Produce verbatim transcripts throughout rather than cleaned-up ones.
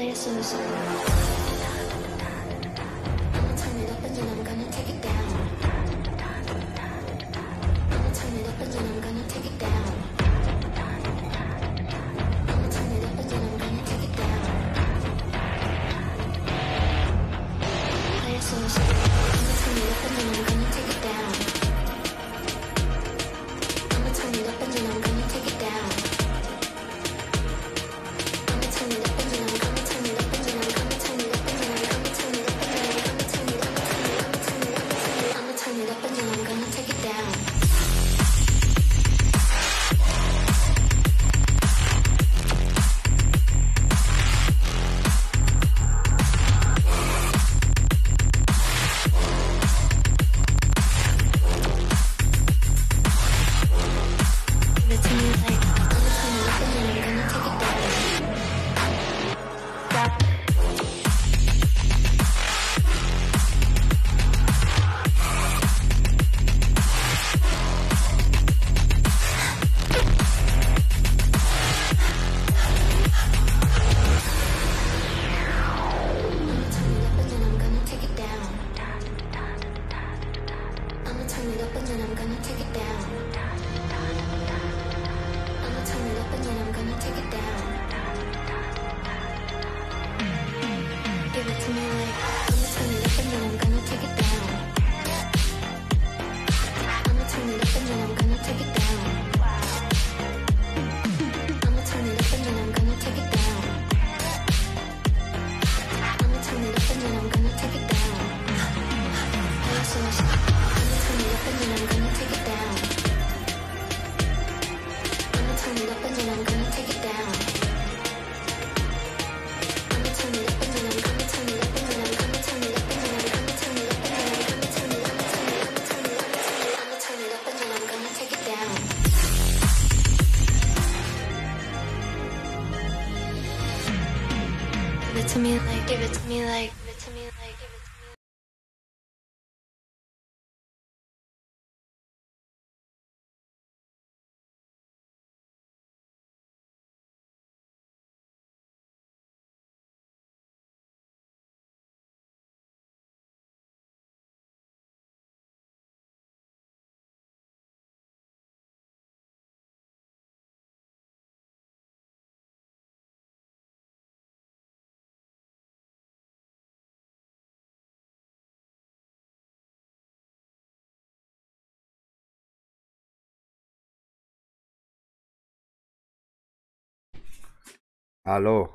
Alo?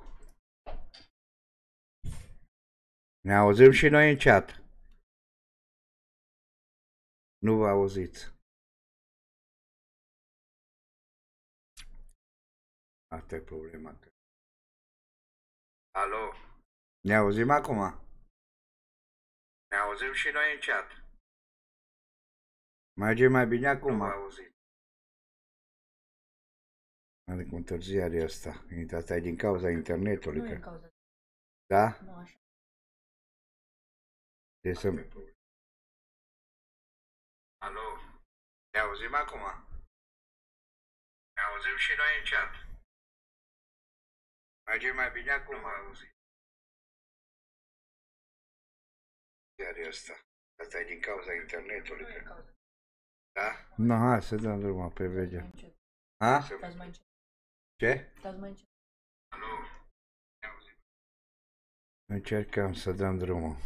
Ne auzim și noi în chat. Nu vă auziți. Asta e problema. Alo? Ne auzim acum? Ne auzim și noi în chat. Merge mai bine acum? Nu vă auziți. Adică întârziarea asta. Asta e din cauza internetului. Nu că... e cauza. Da? Nu așa. Deci să... Alo? Ne auzim acum? Ne auzim și noi în chat. Merge mai bine acum? Nu vă auziți. Întârziarea asta. Asta e din cauza internetului. Nu că... e cauza. Da? Nu, hai să dăm drumul pe vege. Ha? Stați mai încet. Ce? Stați mai încet. Alo? Ne auzim. Încercăm să dăm drumul.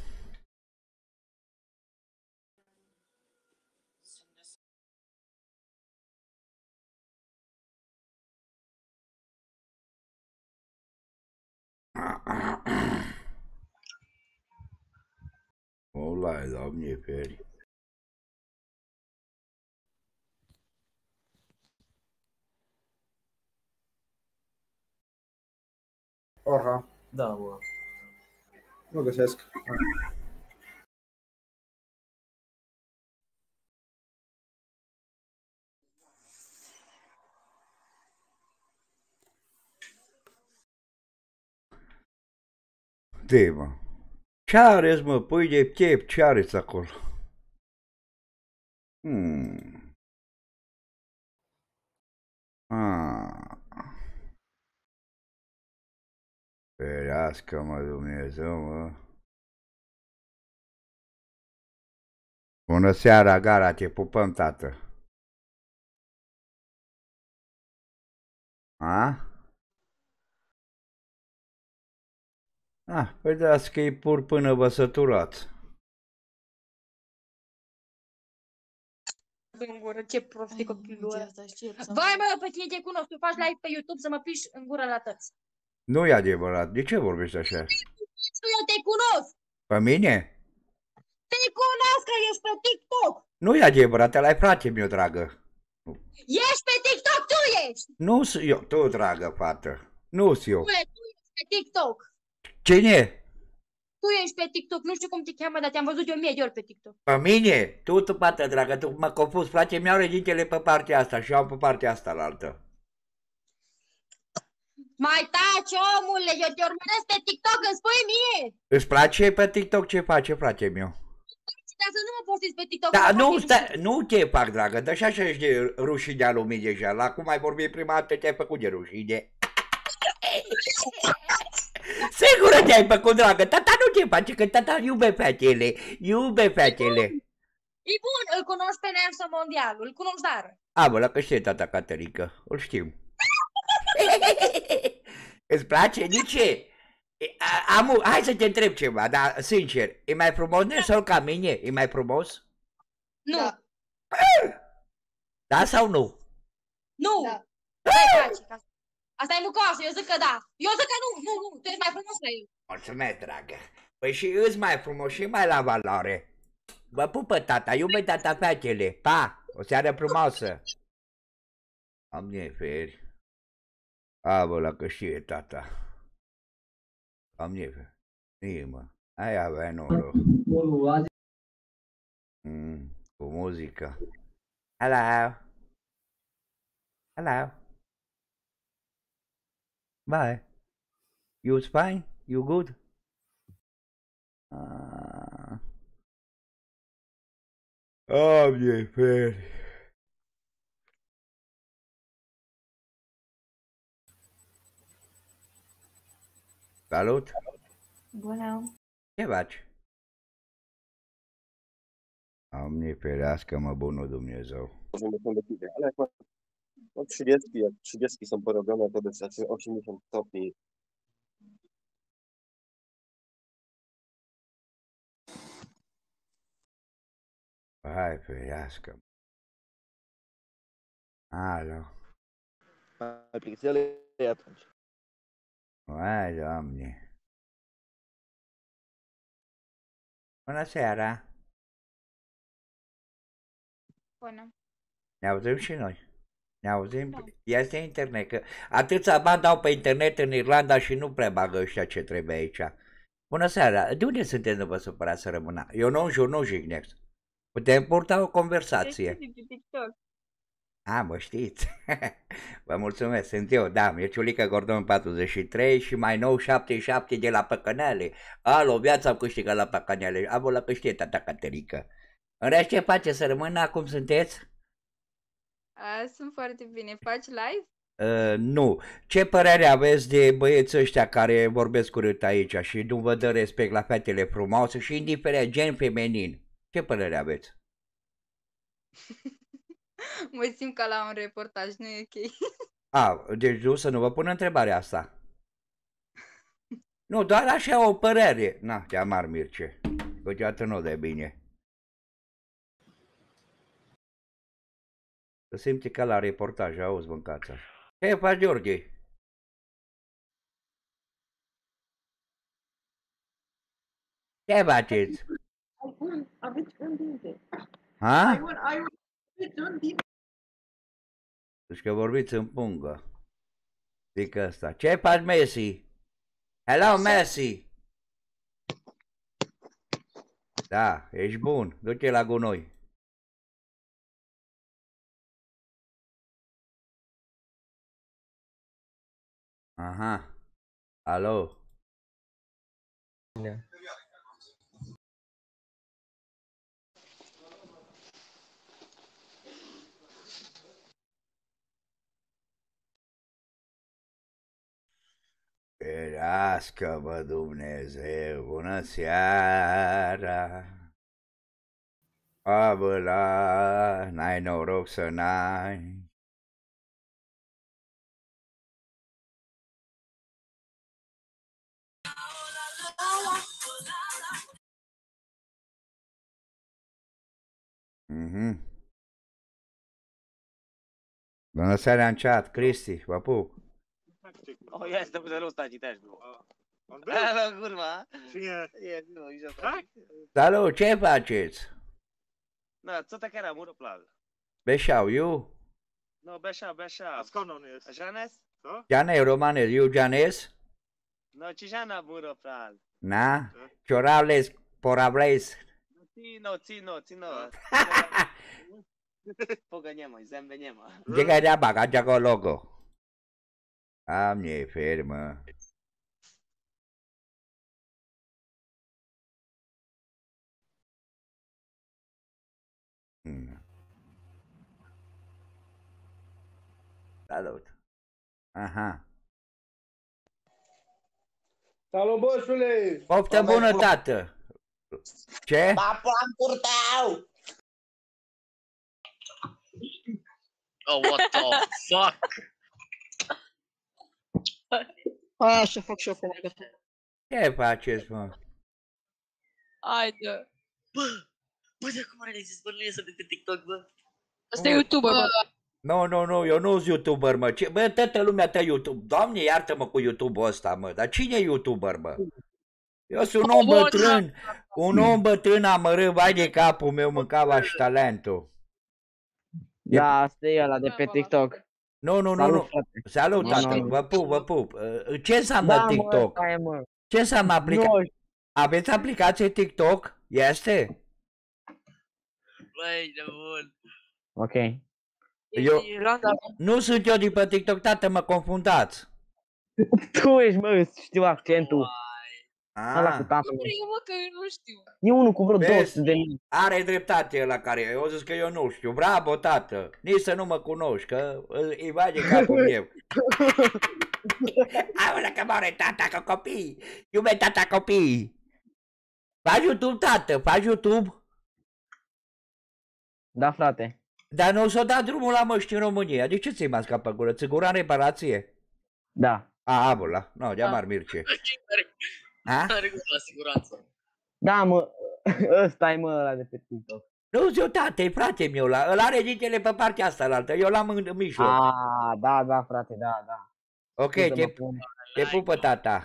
Olá, Doamne, feri. Orha. Da, bă. Nu găsesc. De, mă. Ce areți, mă? Pui de piept, ce areți acolo? Hmm. Ah. ferească-mă Dumnezeu, mă. Bună seara, Gara, te pupăm, tată. A? Ah, păi da, că e pur până vă săturați. În gură, ce prost e copilul ăla. Vai, mă, pe tine te cunosc, tu faci live pe YouTube să mă piși în gură la tăți. Nu e adevărat, de ce vorbești așa? Eu te cunosc! Pe mine? Te cunosc că ești pe TikTok! Nu e adevărat, ăla-i frate meu, dragă. Ești pe TikTok, tu ești! Nu sunt eu, tu, dragă fată. Nu sunt eu. Tu ești pe TikTok! Cine? Tu ești pe TikTok, nu știu cum te cheamă, dar te-am văzut de o mie de ori pe TikTok. Pe mine? Tu, tu, fată, dragă, tu mă confuz, frate, mi-au regintele pe partea asta și eu am pe partea asta la altă. Mai taci, omule, eu te urmăresc pe TikTok, îmi spui mie! Îți place pe TikTok ce face, frate meu? Dar să nu mă postezi pe TikTok. Da, nu, stai, nu te fac, dragă, dă și așa ești de rușine a lumii deja. La cum ai vorbit prima dată te-ai făcut de rușine. Sigur te-ai făcut, dragă, tata nu te face, că tata iube fetele, iube fetele. E bun, îl cunoști pe Nelson Mondial, îl cunoști dar. A, bă, la că știe tata Caterinca, îl știm. Îți place? De ce? Am, hai să te întreb ceva, dar sincer, e mai frumos Nelson ca mine? E mai frumos? Nu. Da, da sau nu? Nu. Da. Stai, asta e mucoasă, eu zic că da. Eu zic că nu, nu, nu, tu ești mai frumos ca el. Mulțumesc, dragă. Păi și îți mai frumos și mai la valoare. Vă pupă tata, iube tata fetele. Pa, o seară frumoasă. Am neferi. A, bă, la că știe tata. Am neferi. Nie, mă. Ai avea noroc. Mm, cu muzică. Hello. Hello. Bye. You fine? You good? Ah. Am neferi. Salut! Bună! Ce faci? Doamne ferească-mă, bunul Dumnezeu. No trzydzieści, jak trzydziestki są porobione, to wystarczy osiemdziesiąt stopni. Hai ferească. Alo. Mai plictisele e atunci. Hai, Doamne. Bună seara. Bună. Ne auzim și noi. Ne auzim? Da. Este internet. Că atâția bani dau pe internet în Irlanda și nu prea bagă ăștia ce trebuie aici. Bună seara. De unde sunteți, nu vă supărați să rămână? Eu nu jur, nu jignesc. Putem purta o conversație. A, mă știți. Vă mulțumesc, sunt eu, da, Mirciulică Gordon patruzeci și trei și mai nou șaptezeci și șapte de la Păcăneale. Alo, viața am câștigat la Păcăneale, am la câștige tata Caterica. În rest, ce face să rămână, cum sunteți? A, sunt foarte bine, faci live? Uh, nu. Ce părere aveți de băieți ăștia care vorbesc urât aici și nu vă dă respect la fetele frumoase și indiferent gen feminin? Ce părere aveți? Mă simt ca la un reportaj, nu e ok. A, deci nu să nu vă pun întrebarea asta. Nu, doar așa o părere. Na, te amar, Mirce. Câteodată nu de bine. Să simți ca la reportaj, auzi, mâncața. Ce faci, Gheorghe? Ce faceți? Aveți un dinte. Ha? Ai un, ai un, un dinte. Deci că vorbiți în pungă. Zic asta. Ce faci, Messi? Hello, Messi! Da, ești bun. Du-te la gunoi. Aha. Alo. Da. ferească-mă Dumnezeu, bună seara. Abăla, n-ai noroc să n-ai. Mhm. Bună seara în chat, Cristi, vă pup. O, ia să te ăsta citești, bro. Alo, curva. Cine? E, nu, ești asta. Salut, ce faceți? Na, co tak era, muro plal. Beșau, eu? No, beșa, beșa. Skąd on jest? Žanes? Co? Janej Romanel, eu Janes? No, ci žana muro plal. Na? Ciorales, poravles. Cino, cino, cino. Poga nie ma, zęby nie ma. Llega de bagaja con logo. A mnie firma. Hmm. Salut. Aha. Salut, boșule! Poftă bună, tată! Ce? Papu, am curtau! Oh, what the fuck? Așa fac și eu cu maică. Ce faceți, mă? Haide. Bă, bă, de acum are zis, bă, nu iese de pe TikTok, bă. Ăsta e YouTuber, bă. Nu, nu, nu, eu nu-s YouTuber, mă. Ce? Bă, toată lumea te YouTube. Doamne, iartă-mă cu YouTube-ul ăsta, mă. Dar cine e YouTuber, mă? Eu sunt un om bătrân. Un om bătrân amărât, vai de capul meu, mâncava și talentul. Da, asta e ăla de pe TikTok. Nu, nu, nu, nu. Salut, tată, vă pup, vă pup. Ce înseamnă Da, TikTok? mă, stai, mă. Ce înseamnă aplicație? Aveți aplicație TikTok? Este? Băi, de bun. Ok. Eu... Nu sunt eu din pe TikTok, tată, mă confundați. Tu ești, mă, știu accentul. Ăla cu Ah, tatăl. Eu, mă, că eu nu știu. E unul cu vreo Vezi? două sute de mii. are dreptate la care eu zis că eu nu știu. Bravo, tată. Nici să nu mă cunoști, că îi va de capul meu. Aolea că moare tata cu copii. Iube tata copii. Faci YouTube, tată, faci YouTube. Da, frate. Dar nu s-o dat drumul la măști în România. De ce ți-ai mascat pe gură? Țigura în reparație? Da. A, abula. Nu, de amar Mirce. Ha? Are cu la siguranță. Da, mă, ăsta e, mă, ăla de pe TikTok. Nu zi-o, tată, e frate meu ăla. Îl are ditele pe partea asta la altă. Eu l-am în, în mijloc. Ah, da, da, frate, da, da. Ok, Scuze-mă, te, pune. te pupă, tata.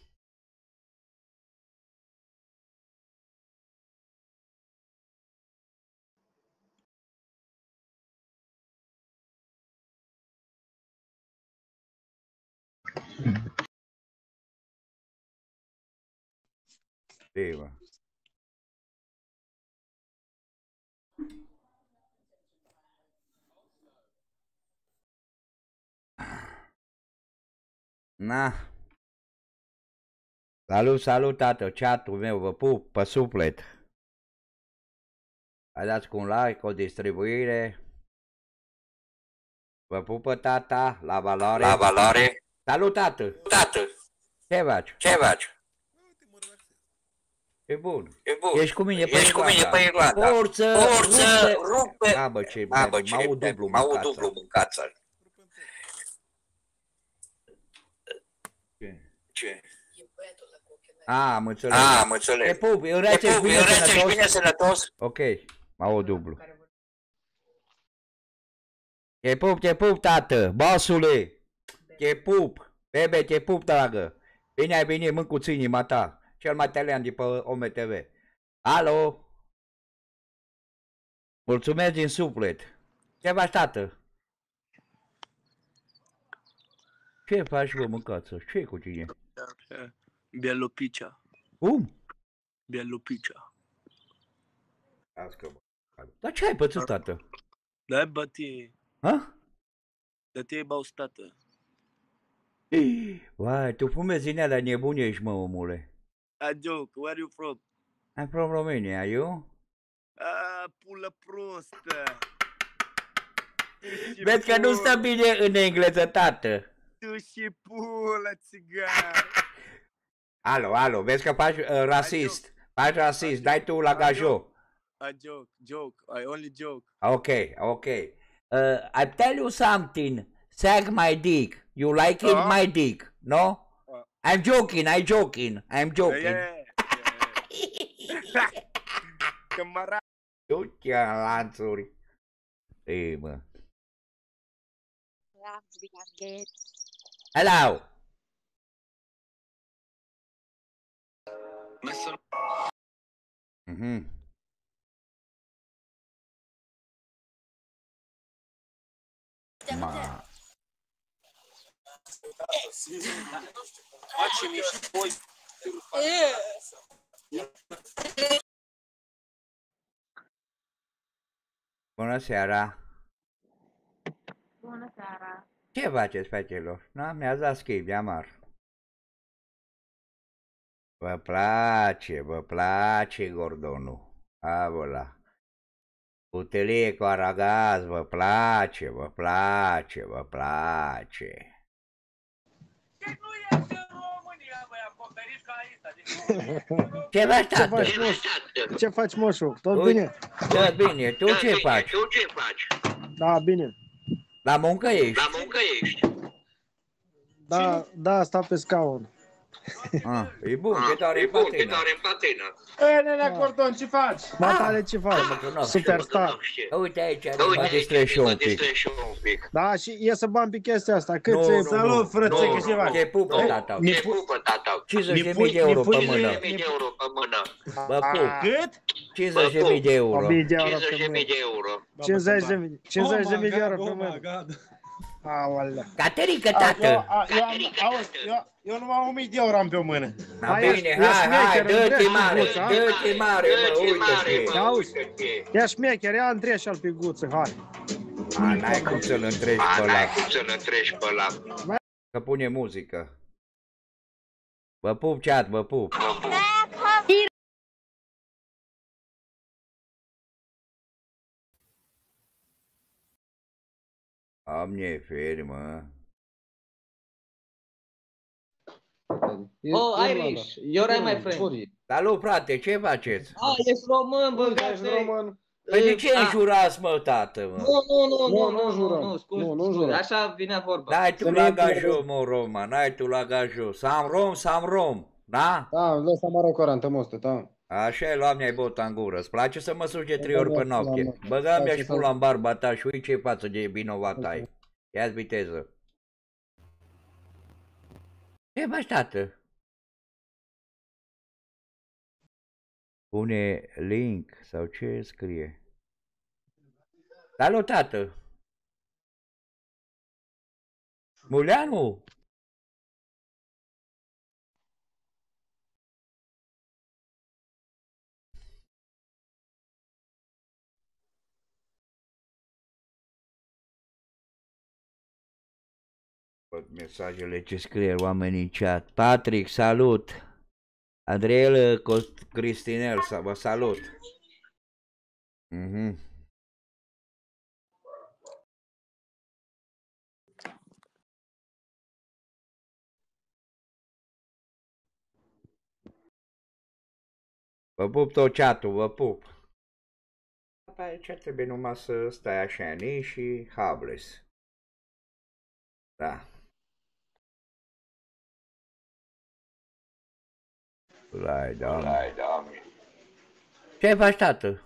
Prima. Na. Salut, salut, tată, chatul meu, vă pup pe suflet. Hai dați cu un like, o distribuire. Vă pupă, tata, la valoare. La valoare. Salut, tată. Tată. Ce faci? Ce faci? E bun. E bun. Ești cu mine pe Ești cu mine pe Irlanda. Forță, Forță, rupe. rupe. A, bă, ce A, bă, ce m-au dublu, m-au mâncață. dublu mâncață. Ce? Ce? A, am înțeles. A, am înțeles. Te pup, eu Te rețești pup, bine eu rețești sănătos. bine sănătos. Ok, m-au dublu. Te pup, te pup, tată, bossule. Te pup, bebe, te pup, dragă. Bine ai venit, mâncuț inima ta. Cel mai telean de pe O M T V. Alo? Mulțumesc din suflet. Ce faci, tată? Ce faci, bă, mâncață? Ce cu tine? Bielopicea. Cum? Bielopicea. Dar ce ai pățit, tată? Da, bătie. Ha? De te baus, tată. Vai, tu fumezi din alea nebune ești, mă, omule. A joke, where you from? I'm from Romania, you? A, pulă prostă. Vezi că nu stă bine în engleză, tată. Tu și pulă, țigar. Alo, alo, vezi că faci uh, rasist. Faci rasist, dai tu la gajo. I joke, joke, I only joke. Okay, okay. Uh, I tell you something. Suck my dick. You like it, Uh? my dick, no? Uh. I'm joking, I'm joking, I'm joking. Yeah, yeah, yeah. Camarada. Du-te în lanțuri. Ei, mă. Hello. Mhm. Ma. Face-mi și voi. Bună seara. Bună seara. Ce faceți, fetelor? Na, mi-ați dat schimb de amar. Vă place, vă place Gordonul. Avola. Butelie cu aragaz, vă place, vă place, vă place. Ce faci, tată? Ce faci, moșu? Tot Uite, bine? Tot bine, tu ce faci? Da, bine. La muncă ești? La muncă ești. Da, da, stau pe scaun. Ah, e bun, ce tare E e bun, ce patina. tare în patină. E, nene, Cordon, ce faci? Matale, ce faci? Superstar. Uite aici, Uite, mă distrez și eu mă un pic. distrez și eu un pic. Da, și e să bani pe chestia asta. Cât Nu, ți nu, Salut, nu. frățe, Nu, că ce faci? Te pupă, tata. Te pupă, tata. cincizeci de mii de euro pe mână. cincizeci de mii de euro pe mână. Bă, pup. Cât? cincizeci de mii de euro. o mie de euro cincizeci pe de mii mână. de euro. cincizeci de mii. cincizeci de mii de euro pe mână. Aolea. Caterică, Eu, tată. a, eu, am, auzi, eu, eu numai o mie de euro am pe o mână. Da, Hai, bine, ești hai, hai, șmecher, dă-te îndrept mare, guța, hai. dă-te mare, mă, uite-te. Auzi, ia șmecher, ia între și-al pe guță, hai. A, n-ai cum să-l întregi A, pe n-ai ăla, cum să-l întregi pe ăla. că pune muzică. Vă pup, chat, vă pup. Doamne, feri, mă. Oh, Irish, you're right, my friend. Salut, frate, ce faceți? Ah, ești român, bă, Ești român. Păi de ce Ah. înjurați, mă, tată, mă? Nu, nu, nu, Nu, nu, nu nu, jurăm. nu, scuze, Nu, nu scuze, jurăm. așa vine vorba. N-ai tu Să la nu gajul, mă, Roma, n-ai tu la gajul. Sam rom, sam rom, da? Da, îmi dă seama rău corant, mostă, da. Așa e, luam mi-ai bota în gură. Îți place să mă suge trei ori pe noapte? Da, da. Băga mi-aș Face pula în barba ta și uite ce față de vinovat ai. Ia-ți viteză. Ce faci, tată? Pune link sau ce scrie? Salut, tată! Muleanu! Văd mesajele ce scrie oamenii în chat. Patrick, salut! Adriel Cristinel, vă salut! Mhm. Vă pup tot chat-ul, vă pup! Aici trebuie numai să stai așa, ni și hables. Da. Lai, doamne. Lai, doamne. Ce faci, tată?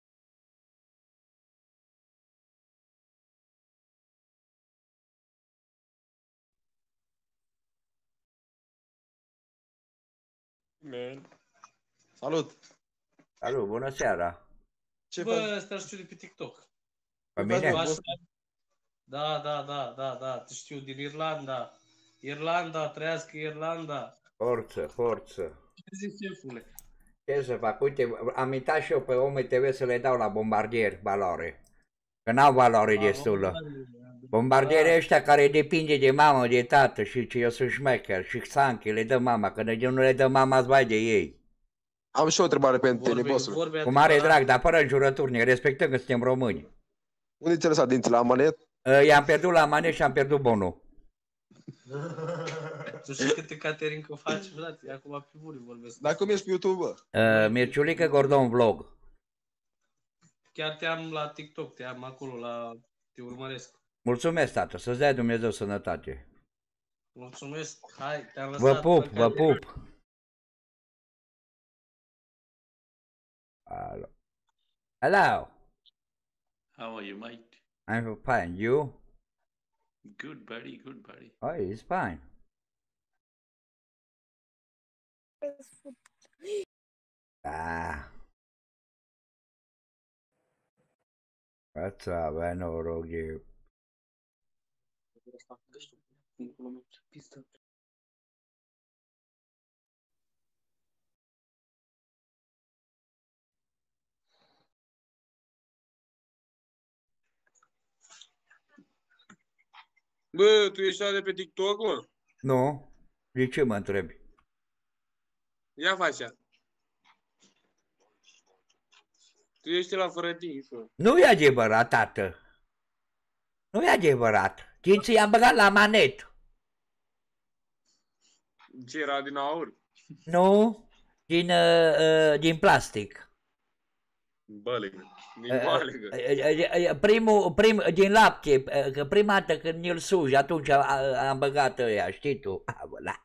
Salut! Salut, bună seara. Ce Bă, ăsta știu de pe TikTok. Pe mine? Așa. Da, da, da, da, da, te știu din Irlanda. Irlanda, trăiască Irlanda. Forță, forță. Ce zici, șefule? Ce să fac? Uite, am uitat și eu pe O M T V să le dau la bombardier valoare. Că n-au valoare destulă. Bombardierii ăștia care depinde de mamă, de tată și ce eu sunt șmecher și Sanchi, le dă mama, că de nu le dă mama, îți vai de ei. Am și o întrebare pentru tine, bossule. Cu mare drag, dar fără înjurături, ne respectăm că suntem români. Unde ți-ai lăsat dinții la manet? I-am pierdut la manet și am pierdut bonul. Tu știi câte catering o faci, frate? Acum pe bune vorbesc. Dar cum ești pe YouTube, bă? Uh, Mirciulică Gordon Vlog. Chiar te-am la TikTok, te-am acolo, la... te urmăresc. Mulțumesc, tată, să-ți dea Dumnezeu sănătate. Mulțumesc, hai, te-am Vă lăsat. pup, vă pup. Hello. Hello. How are you, mate? I'm fine. You? Good, buddy. Good, buddy. Oh, it's fine. Ah. What's up, man? Noroc e... Bă, tu ești de pe TikTok, mă? Nu? De ce mă întrebi? Ia facea. Tu ești la fără timp, mă. Nu e adevărat, tată. Nu e adevărat. Dinții i-am băgat la manet. Ce era din aur? Nu? Din, uh, uh, din plastic. Bălegă. Din bălegă. Uh, uh, primul, prim, din lapte, uh, că prima dată când îl sugi, atunci am, am băgat ăia, știi tu? Ah, voilà.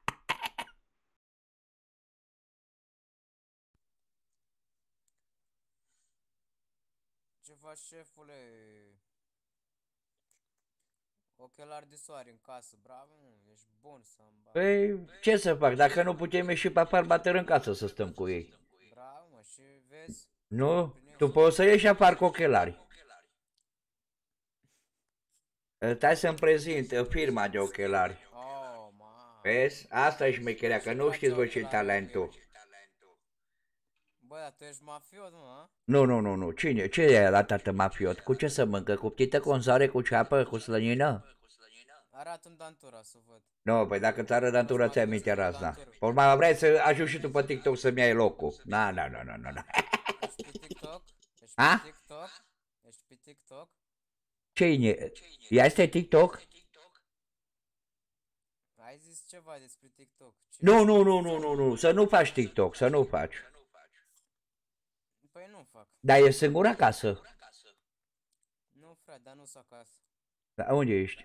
Ce faci, șefule? Ochelari de soare în casă, bravo, ești bun să-mi bag. Păi, ce să fac, dacă nu putem ieși pe afară, bater în casă să stăm cu ei. Bravo, mă, și vezi? Nu? Tu poți să ieși afară cu ochelari. Stai să-mi prezint firma de ochelari. Oh, ma. Vezi? Asta e șmecherea, că nu știți voi ce talentul. Bă, dar tu ești mafiot, mă? Nu, nu, nu, nu. Cine? Ce e la tată mafiot? Cu ce să mâncă? Cu ptită, cu înzare, cu ceapă, cu slănină? Arată-mi dantura să văd. Nu, păi dacă ți arăt dantura, ți-ai minte razna. Urma, vrei să ajungi și tu pe TikTok să-mi iai locul. Na, na, na, na, na, na. Ești pe TikTok? Ești A? pe TikTok? Ești pe TikTok? Ce-i? Ea este TikTok? Ai zis ceva despre TikTok. Ce Nu, nu, nu, nu, nu, nu, să nu faci TikTok, să nu faci. Păi nu fac. Dar e singur acasă. Nu, frate, dar nu-s acasă. Dar unde ești?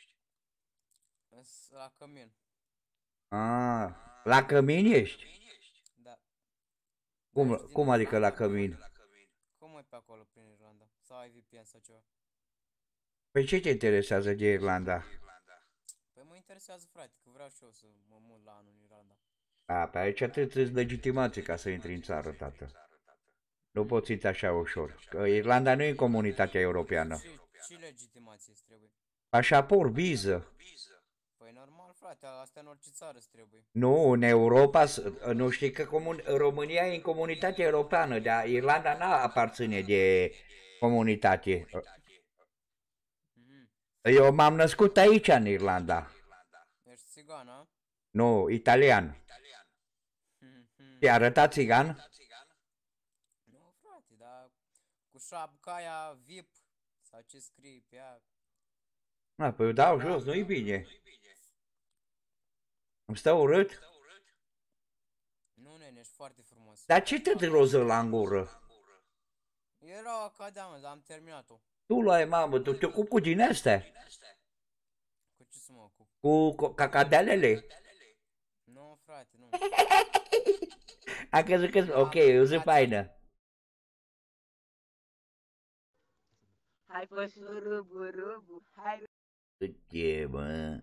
Îs la cămin. Ah, la cămin ești? Da. Cum, cum adică la cămin? Cum e pe acolo prin Irlanda? Sau ai V P N sau ceva? Păi ce te interesează de Irlanda? Păi mă interesează, frate, că vreau și eu să mă mut la anul în Irlanda. A, pe aici trebuie legitimație ca să intri în țară, tată. Nu poți intra așa ușor. Că Irlanda nu e în comunitatea europeană. Și, și legitimație îți trebuie. Pașaport, viză. Păi normal, frate, asta în orice țară îți trebuie. Nu, în Europa, nu știi că comun... România e în comunitatea europeană, dar Irlanda nu aparține de comunitate. Eu m-am născut aici, în Irlanda. Ești țigan, a? Nu, italian. Te-ai arătat țigan? Nu, frate, dar cu șapca aia V I P sau ce scrie pe ea. A, păi eu dau jos, nu-i bine. Îmi stă urât? Nu, nene, ești foarte frumos. Dar ce te roză la în gură? Era o academă, dar am terminat-o. Tu la ai, mamă, tu te ocupi cu din astea? Cu ce să mă ocup? Cu, cu cacadelele? Nu, frate, nu. A crezut că... Ok, eu zic faină. Hai, fă rubu, rubu, hai. Ce, mă?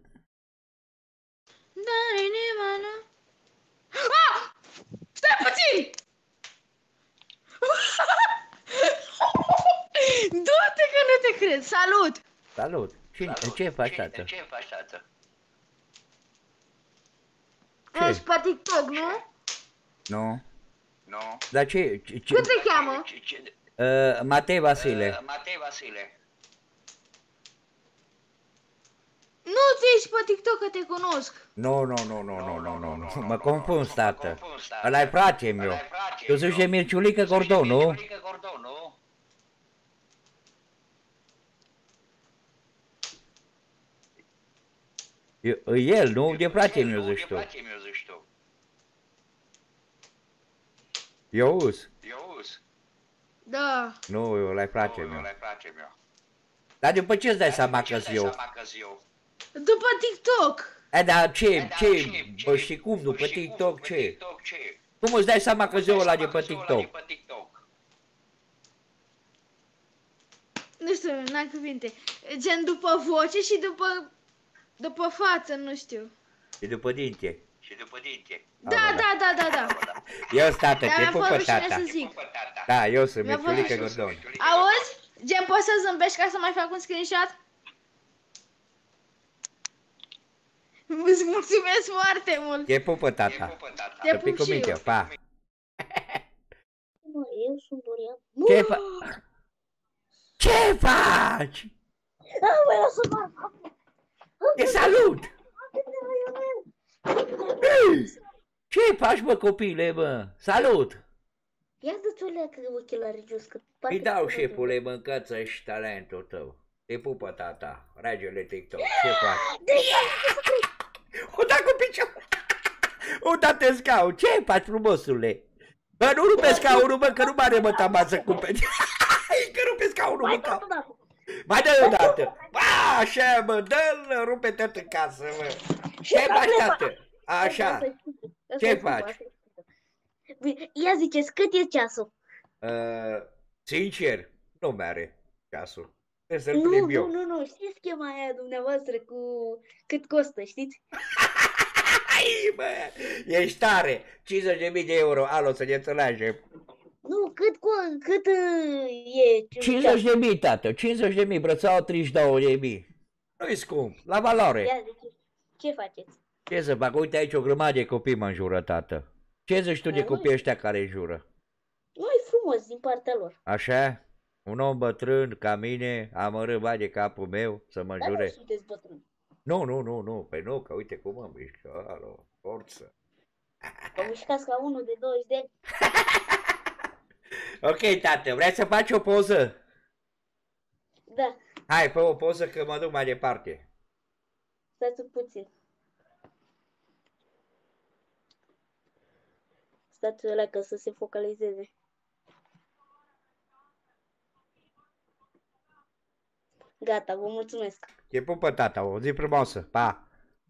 Dar inima nu... Ah! Stai puțin! Du-te că nu te cred! Salut! Salut! Cine, ce faci, tată? Ce faci, tată? Ești pe TikTok, nu? Nu. Nu. Dar ce... ce, ce... Cum te cheamă? Uh, Matei Vasile. Uh, Matei Vasile. Nu, tu ești pe TikTok că te cunosc. Nu, nu, nu, nu, nu, nu, nu, nu, mă confund, tată. Ăla-i frate meu. Tu zici de Mirciulică Gordon, nu? E, e el, nu? De frate mi-o zici tu. Eu auzi? Da. Nu, eu la frate meu. Dar după ce îți dai seama că-s eu? După TikTok. E, dar ce, ce, bă, și cum, după TikTok, ce? Cum îți dai seama că-s eu ăla de pe TikTok? Nu știu, n-ai cuvinte. Gen după voce și după... După față, nu știu. Și după dinte. Da, da, da, da, da. Eu, tată, Dar te mi-a pupă, fost rușine tata. să zic. Da, eu sunt Mi-a fost Mirciulică rușine. Gordon. Auzi? Gen, poți să zâmbești ca să mai fac un screenshot? Îți mulțumesc foarte mult. Te pupă, tata. Te Să fii pup cu și minte, eu. pa. Eu sunt Dorian. Ce faci? Ce faci? Băi, lasă mă! Te salut! Ce faci, bă, copile, bă? Salut! Ia dă-ți o leacă ochelarii jos, că Îi dau, șefule, mâncață și talentul tău. Te pupă, tata, regele TikTok. Ce faci? O da cu piciorul! O da te scaun! Ce faci, frumosule? Bă, nu rupe scaunul, bă, că nu mai are mă tama să cumperi. Că rupe scaunul, mă, ca... Mai dă-l o dată! Ba, așa, mă, dă-l, rupe tot în casă, mă! Ce faci, tată? Așa. Ce faci? Ia ziceți, cât e ceasul? Uh, sincer, nu mi-are ceasul. Trebuie să-l Nu, plimb nu, eu. nu, nu, știți schema aia dumneavoastră cu cât costă, știți? Ai, bă, ești tare! cincizeci de mii de euro, alo, să ne înțelegem. Nu, cât, cu- cât uh, e cincizeci de mii, tată, cincizeci de mii, brățaua treizeci și două de mii. Nu-i scump, la valoare. Ia ziceți, ce faceți? Ce să fac? Uite aici o grămadă de copii mă înjură, tată. Ce zici tu de Ai, copii ăștia care înjură? Nu-i frumos din partea lor. Așa? Un om bătrân ca mine, amărât bani de capul meu, să mă Dar nu înjure? sunteți bătrâni. Nu, nu, nu, nu, păi nu, că uite cum mă mișcă, alo, forță. Vă mișcați ca unul de douăzeci de ani. Ok, tată, vrei să faci o poză? Da, Hai, fă o poză că mă duc mai departe. stați puțin. Stați ăla ca să se focalizeze. Gata, vă mulțumesc. Te pupă, tata, o zi frumoasă, pa!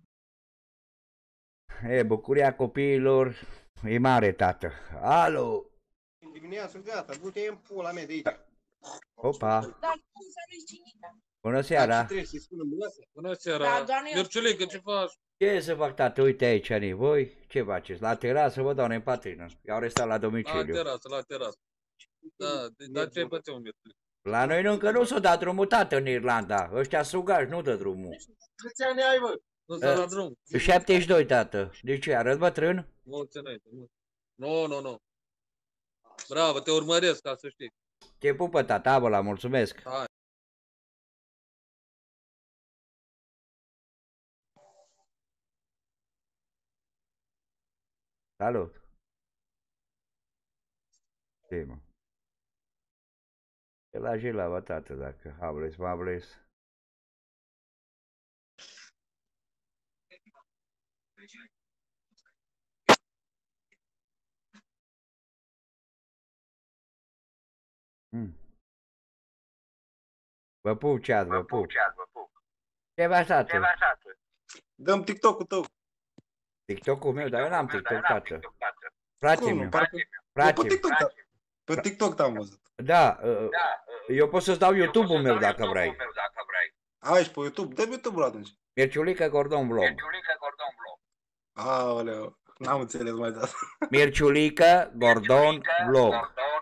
E, bucuria copiilor e mare, tată. Alo! Dimineața, gata, du-te în pula mea de aici. Opa! Dar cum să nu-i cinită? Bună seara! Trebuie să-i spunem bună. Bună seara! Da, doamne, eu- Mirciulică, ce faci? Ce să fac, tată? Uite aici, Ani, voi ce faceți? La terasă vă dau în patrină. Eu au restat la La domiciliu. terasă, la terasă. Da, de- dar ce băteau, Mirciulică? La noi nu, încă nu s-a dat drumul, tată, în Irlanda. Ăștia sugași, nu dă drumul. Câți ani ai, mă? Nu s-a dat drum. șaptezeci și doi, tată. De ce? Arăt bătrân? Mulți înainte, mulți. Nu, nu, nu. Bravo, te urmăresc, ca să știi. Te pupă, tata, bă, la mulțumesc. Hai. Salut. Ce, mă? E la Gila, bă, tată, dacă hables, mables. Mm. Vă pup, chat, vă pup. Ce faci, tată? Dăm TikTok-ul tău. TikTok-ul meu, dar eu n-am TikTok, tată. Frate Cum, meu, parcă- frate Pe TikTok, da. Pe TikTok te-am văzut. Da, uh, eu pot să-ți dau YouTube-ul meu dacă vrei. Ai și pe YouTube. Dă-mi YouTube-ul atunci. Mirciulică Gordon Vlog. Aoleu, n-am înțeles mai dat. Mirciulică Gordon Vlog.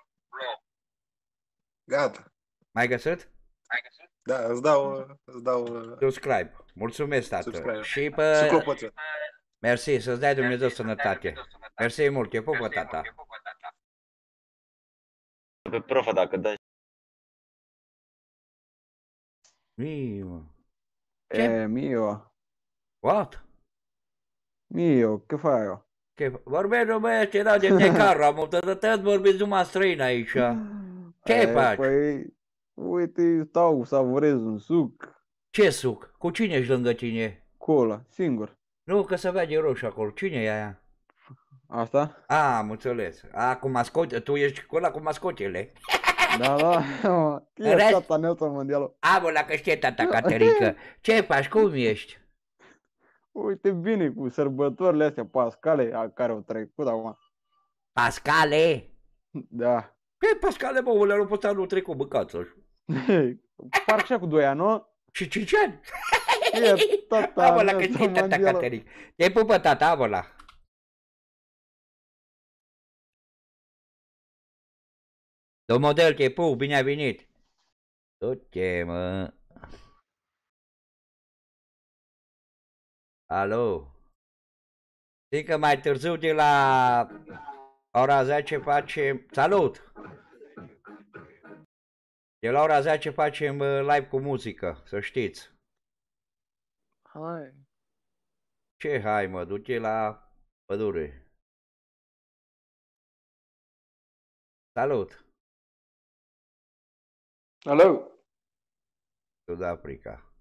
Gata. Mai găsit? Da, îți dau, îți dau... Subscribe. Mulțumesc, tată. Subscribe. Și Și pe... clopoțel. Mersi, să-ți dai Dumnezeu sănătate. Mersi mult, te pupă, tata. Pe profa, dacă dai. Mio. Eh, mio. What? Mio, che fai? io? Che... Vorbește, bă, ce dau de mine carul, am tot vorbiți numai străin aici. Ce Eh, faci? Păi, uite, stau, savurez un suc Ce suc? Cu cine ești lângă tine? cu Cola, singur. Nu, că se vede roșu acolo. Cine e aia? Asta? A, am înțeles. A, cu mascote. Tu ești cu ăla cu mascotele. Da, da. E Rest- tata Nelson Mondialul. A, bă, la că știe tata Caterinca. Ce faci? Cum ești? Uite bine cu sărbătorile astea pascale a care au trecut acum. Pascale? Da. Ce Pascale, bă, ăla nu poți anul trecut, băcață. Parcă așa cu doi ani, nu? Și cinci ani? E tata A, bă, la că Nelson știe tata Mondialul. Caterinca. Te pupă tata, bă, la. Domn model, te pup, bine ai venit. Du-te, mă. Alo. Știi că mai târziu de la ora zece facem... Salut! De la ora zece facem uh, live cu muzică, să știți. Hai. Ce hai, mă, du-te la pădure. Salut! Alo. Sud Africa.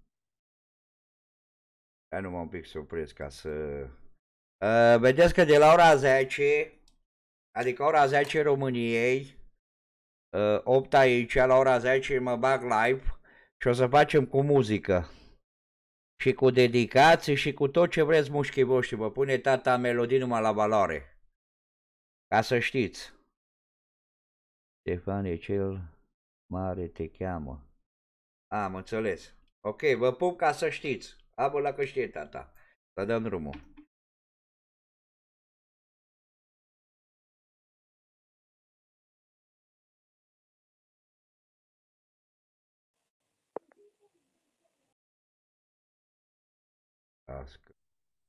Hai numai un pic să opresc ca să... Uh, vedeți că de la ora zece, adică ora zece României, uh, opt aici, la ora zece mă bag live și o să facem cu muzică. Și cu dedicații și cu tot ce vreți mușchii voștri. Vă pune tata melodii numai la valoare. Ca să știți. Ștefan e cel mare te cheamă. Am înțeles. Ok, vă pup ca să știți. Abă la că știe tata. Să dăm drumul. Ască.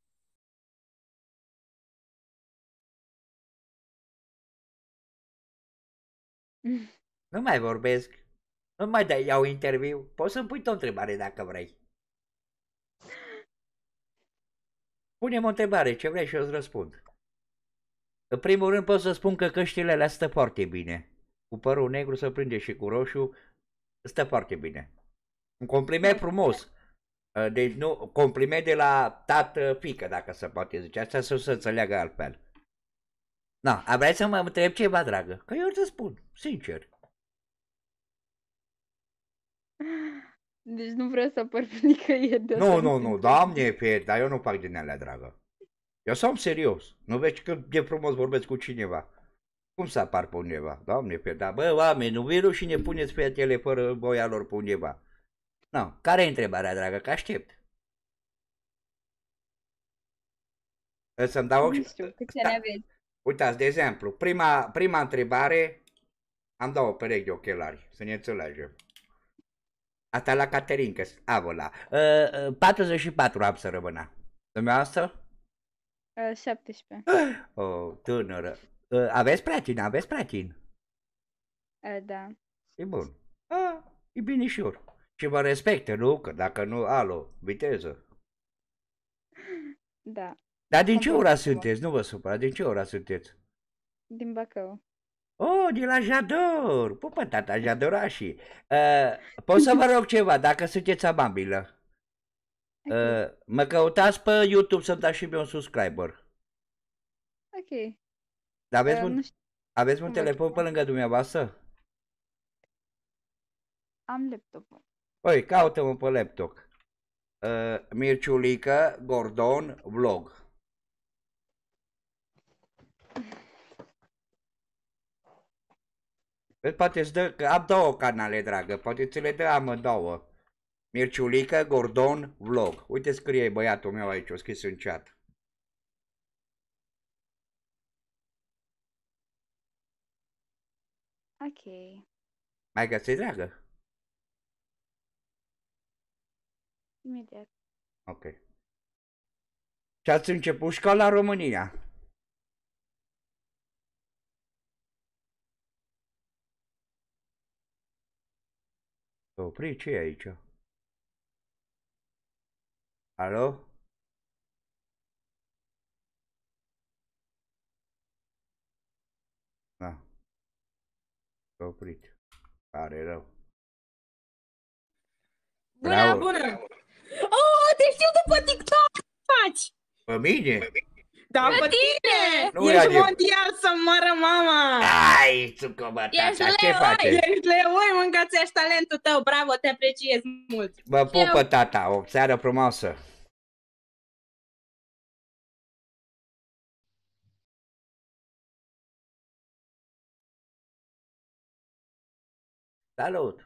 Nu mai vorbesc. Nu mai dai, iau interviu. Poți să-mi pui tu o întrebare dacă vrei. Pune-mi o întrebare, ce vrei și eu îți răspund. În primul rând pot să spun că căștile alea stă foarte bine. Cu părul negru se prinde și cu roșu, stă foarte bine. Un compliment frumos. Deci nu, compliment de la tată-fică, dacă se poate zice. Asta să se înțeleagă altfel. Na, a vrei să mă întreb ceva, dragă? Că eu îți spun, sincer. Deci nu vreau să apar pe nicăieri. Nu, nu, nu, doamne, fie, dar eu nu fac din alea, dragă. Eu sunt serios. Nu vezi cât de frumos vorbesc cu cineva. Cum să apar pe undeva? Doamne, fie, dar bă, oameni, nu vii rușine puneți fetele fără voia lor pe undeva. Nu, care e întrebarea, dragă, că aștept? Să-mi dau... Nu știu, cât ce ne aveți? Uitați, de exemplu, prima, prima întrebare, am dat o pereche de ochelari, să ne înțelegem. Asta la Caterinca, a, voilà. Uh, uh, patruzeci și patru am să rămână. Dumneavoastră? Uh, șaptesprezece. O, oh, tânără. Uh, aveți platin, aveți platin? Uh, da. E bun. Ah, e binișor. Și vă respectă, nu? Că dacă nu, alo, viteză. Da. Dar din ce ora sunteți? Nu vă supăra, din ce ora sunteți? Din Bacău. Oh, de la Jador! Pupă, tata, Jadorașii! Uh, pot să vă rog ceva, dacă sunteți amabilă. Uh, mă căutați pe YouTube să-mi dați și mie un subscriber. Ok. Dar aveți Uh, un, nu știu. aveți un Cum telefon vă pe lângă dumneavoastră? Am laptopul. Păi, caută-mă pe laptop. Uh, Mirciulică Gordon Vlog. Vezi, poate îți dă, că am două canale, dragă, poate ți le dă amândouă. Mirciulică Gordon Vlog. Uite, scrie băiatul meu aici, o scris în chat. Ok. Mai găsit, dragă? Imediat. Ok. Și ați început școala în România? Opri, ce e aici? Alo? Da. S-a oprit. Pare rău. Bună, Bravo. bună! Oh, te știu după TikTok! faci? Pe mine? Da, pe tine! Nu Ești e mondial să moară mama! Ai, țucă bă, Ești tata, ce leoi! faceți? Ești leoi, mâncați ești talentul tău, bravo, te apreciez mult! Vă pupă, tata, o seară frumoasă! Salut!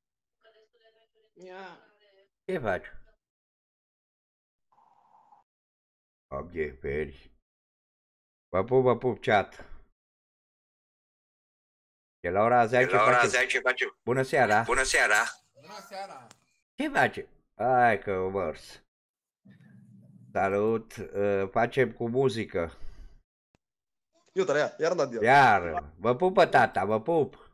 Ce faci? Obiecturi. Vă pup, vă pup, chat. E la ora zece. La ora face... zece facem. Bună seara! Bună seara! Bună seara! Ce face? Hai că o vărs. Salut! Uh, facem cu muzică. Eu tăia, iar dat el. Iar! Vă pupă, tata, vă pup!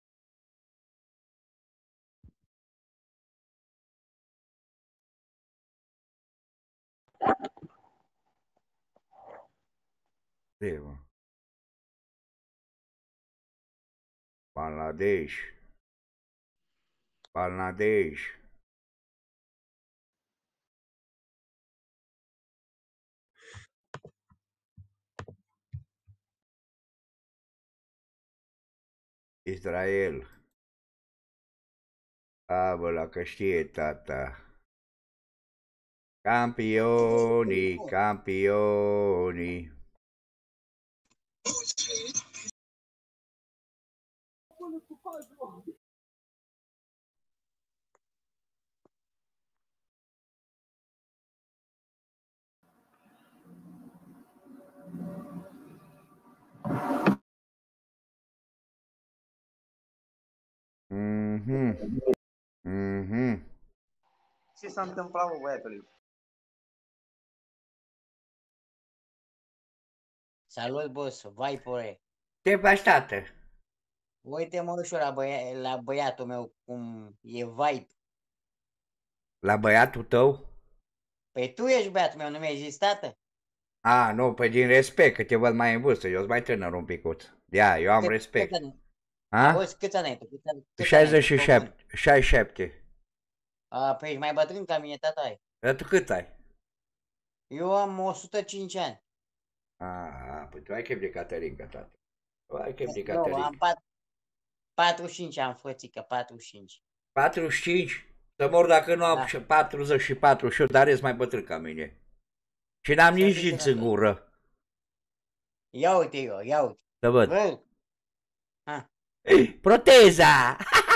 De, mă. Bangladesh. Bangladesh. Israel. A, bă, la că știe tata. Campionii, campionii. Mhm. Mhm. Ce s-a întâmplat, bă, băiatului? Salut, boss, Vaipore. Ce faci, tată? Uite-mă ușor la, băia la băiatul meu cum e vibe. La băiatul tău? Păi tu ești băiatul meu, nu mi-ai zis, tată? A, nu, păi din respect, că te văd mai în vârstă, eu sunt mai tânăr un picuț. Ia, eu am Cât- respect. câți ani- A? Auzi, câți ani ai tu? Câți ani- câți ani ai șaizeci tu, și pe șapte. șaizeci și șapte. A, păi ești mai bătrân ca mine, tata ai. Dar tu cât ai? Eu am o sută cinci ani. A, păi tu ai chef de Caterinca, tată. Tu ai chef de Nu, Caterinca. am pat- patruzeci și cinci am, frățică, patruzeci și cinci. patruzeci și cinci? Să mor dacă nu am Da. și patruzeci și patru și eu, dar ești mai bătrân ca mine. Și n-am nici dinți în gură. Ia uite eu, ia uite. Să văd. Văd. Proteza!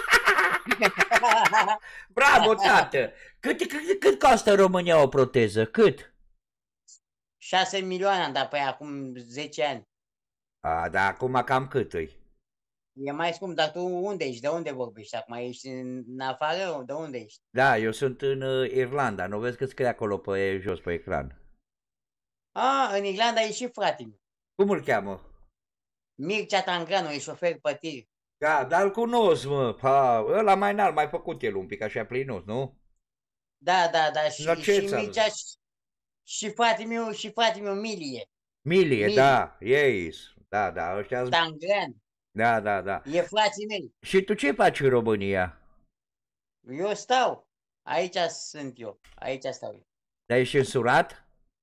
Bravo, tată! Cât, cât, cât costă în România o proteză? Cât? șase milioane am dat pe ea acum zece ani. A, dar acum cam cât îi? E mai scump, dar tu unde ești? De unde vorbești acum? Ești în afară? De unde ești? Da, eu sunt în uh, Irlanda, nu vezi că scrie acolo pe jos pe ecran. A, în Irlanda e și frate meu. Cum îl cheamă? Mircea Tangranu, e șofer pe tir. Da, dar îl cunosc, mă. Pa, ăla mai înalt, mai făcut el un pic, așa plinut, nu? Da, da, da, și, La ce și ți-am Mircea și, și frate meu, și frate meu Milie. Milie, Milie. da, ei, da, da, ăștia Tangran, Da, da, da. e frații mei. Și tu ce faci în România? Eu stau. Aici sunt eu. Aici stau eu. Dar ești însurat?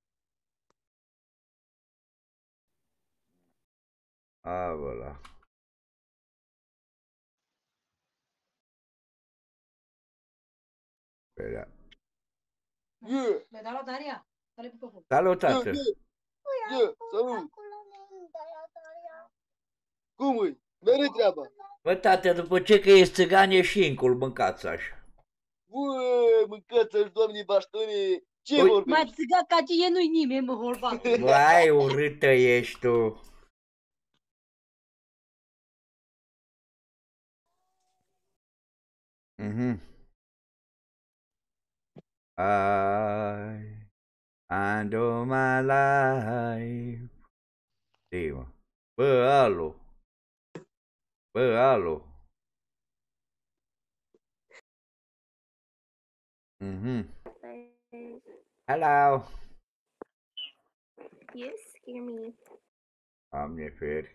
A, voilà. Spera. Le dau la Daria. Dă-le pe popor. Salut, tată. Ia, salut! Cum e? Mere treaba? Bă, tată, după ce că ești țigan, e și incul, mâncați așa. Bă, mâncați-și, doamne baștone! Ce Ui. vorbești? Mai țigat ca ce e nu-i nimeni, mă, horbat. Vai, urâtă ești tu. Mhm. I, and all my life. Știi, mă. Bă, alo. Bă, alo. Mhm. Hello. Yes, hear me. Doamne feri.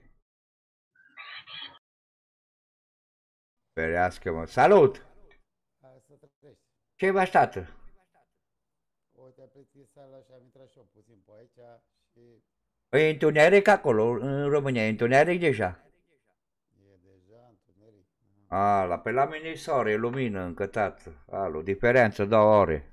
Ferească-mă. Salut! Ce faci, tată? O uite, plătit sala și am intrat și eu puțin pe aici și... E întuneric acolo, în România, e întuneric deja? E deja întuneric. A, la pe la mine e soare, e lumină încă, tată. Alo, diferență două ore.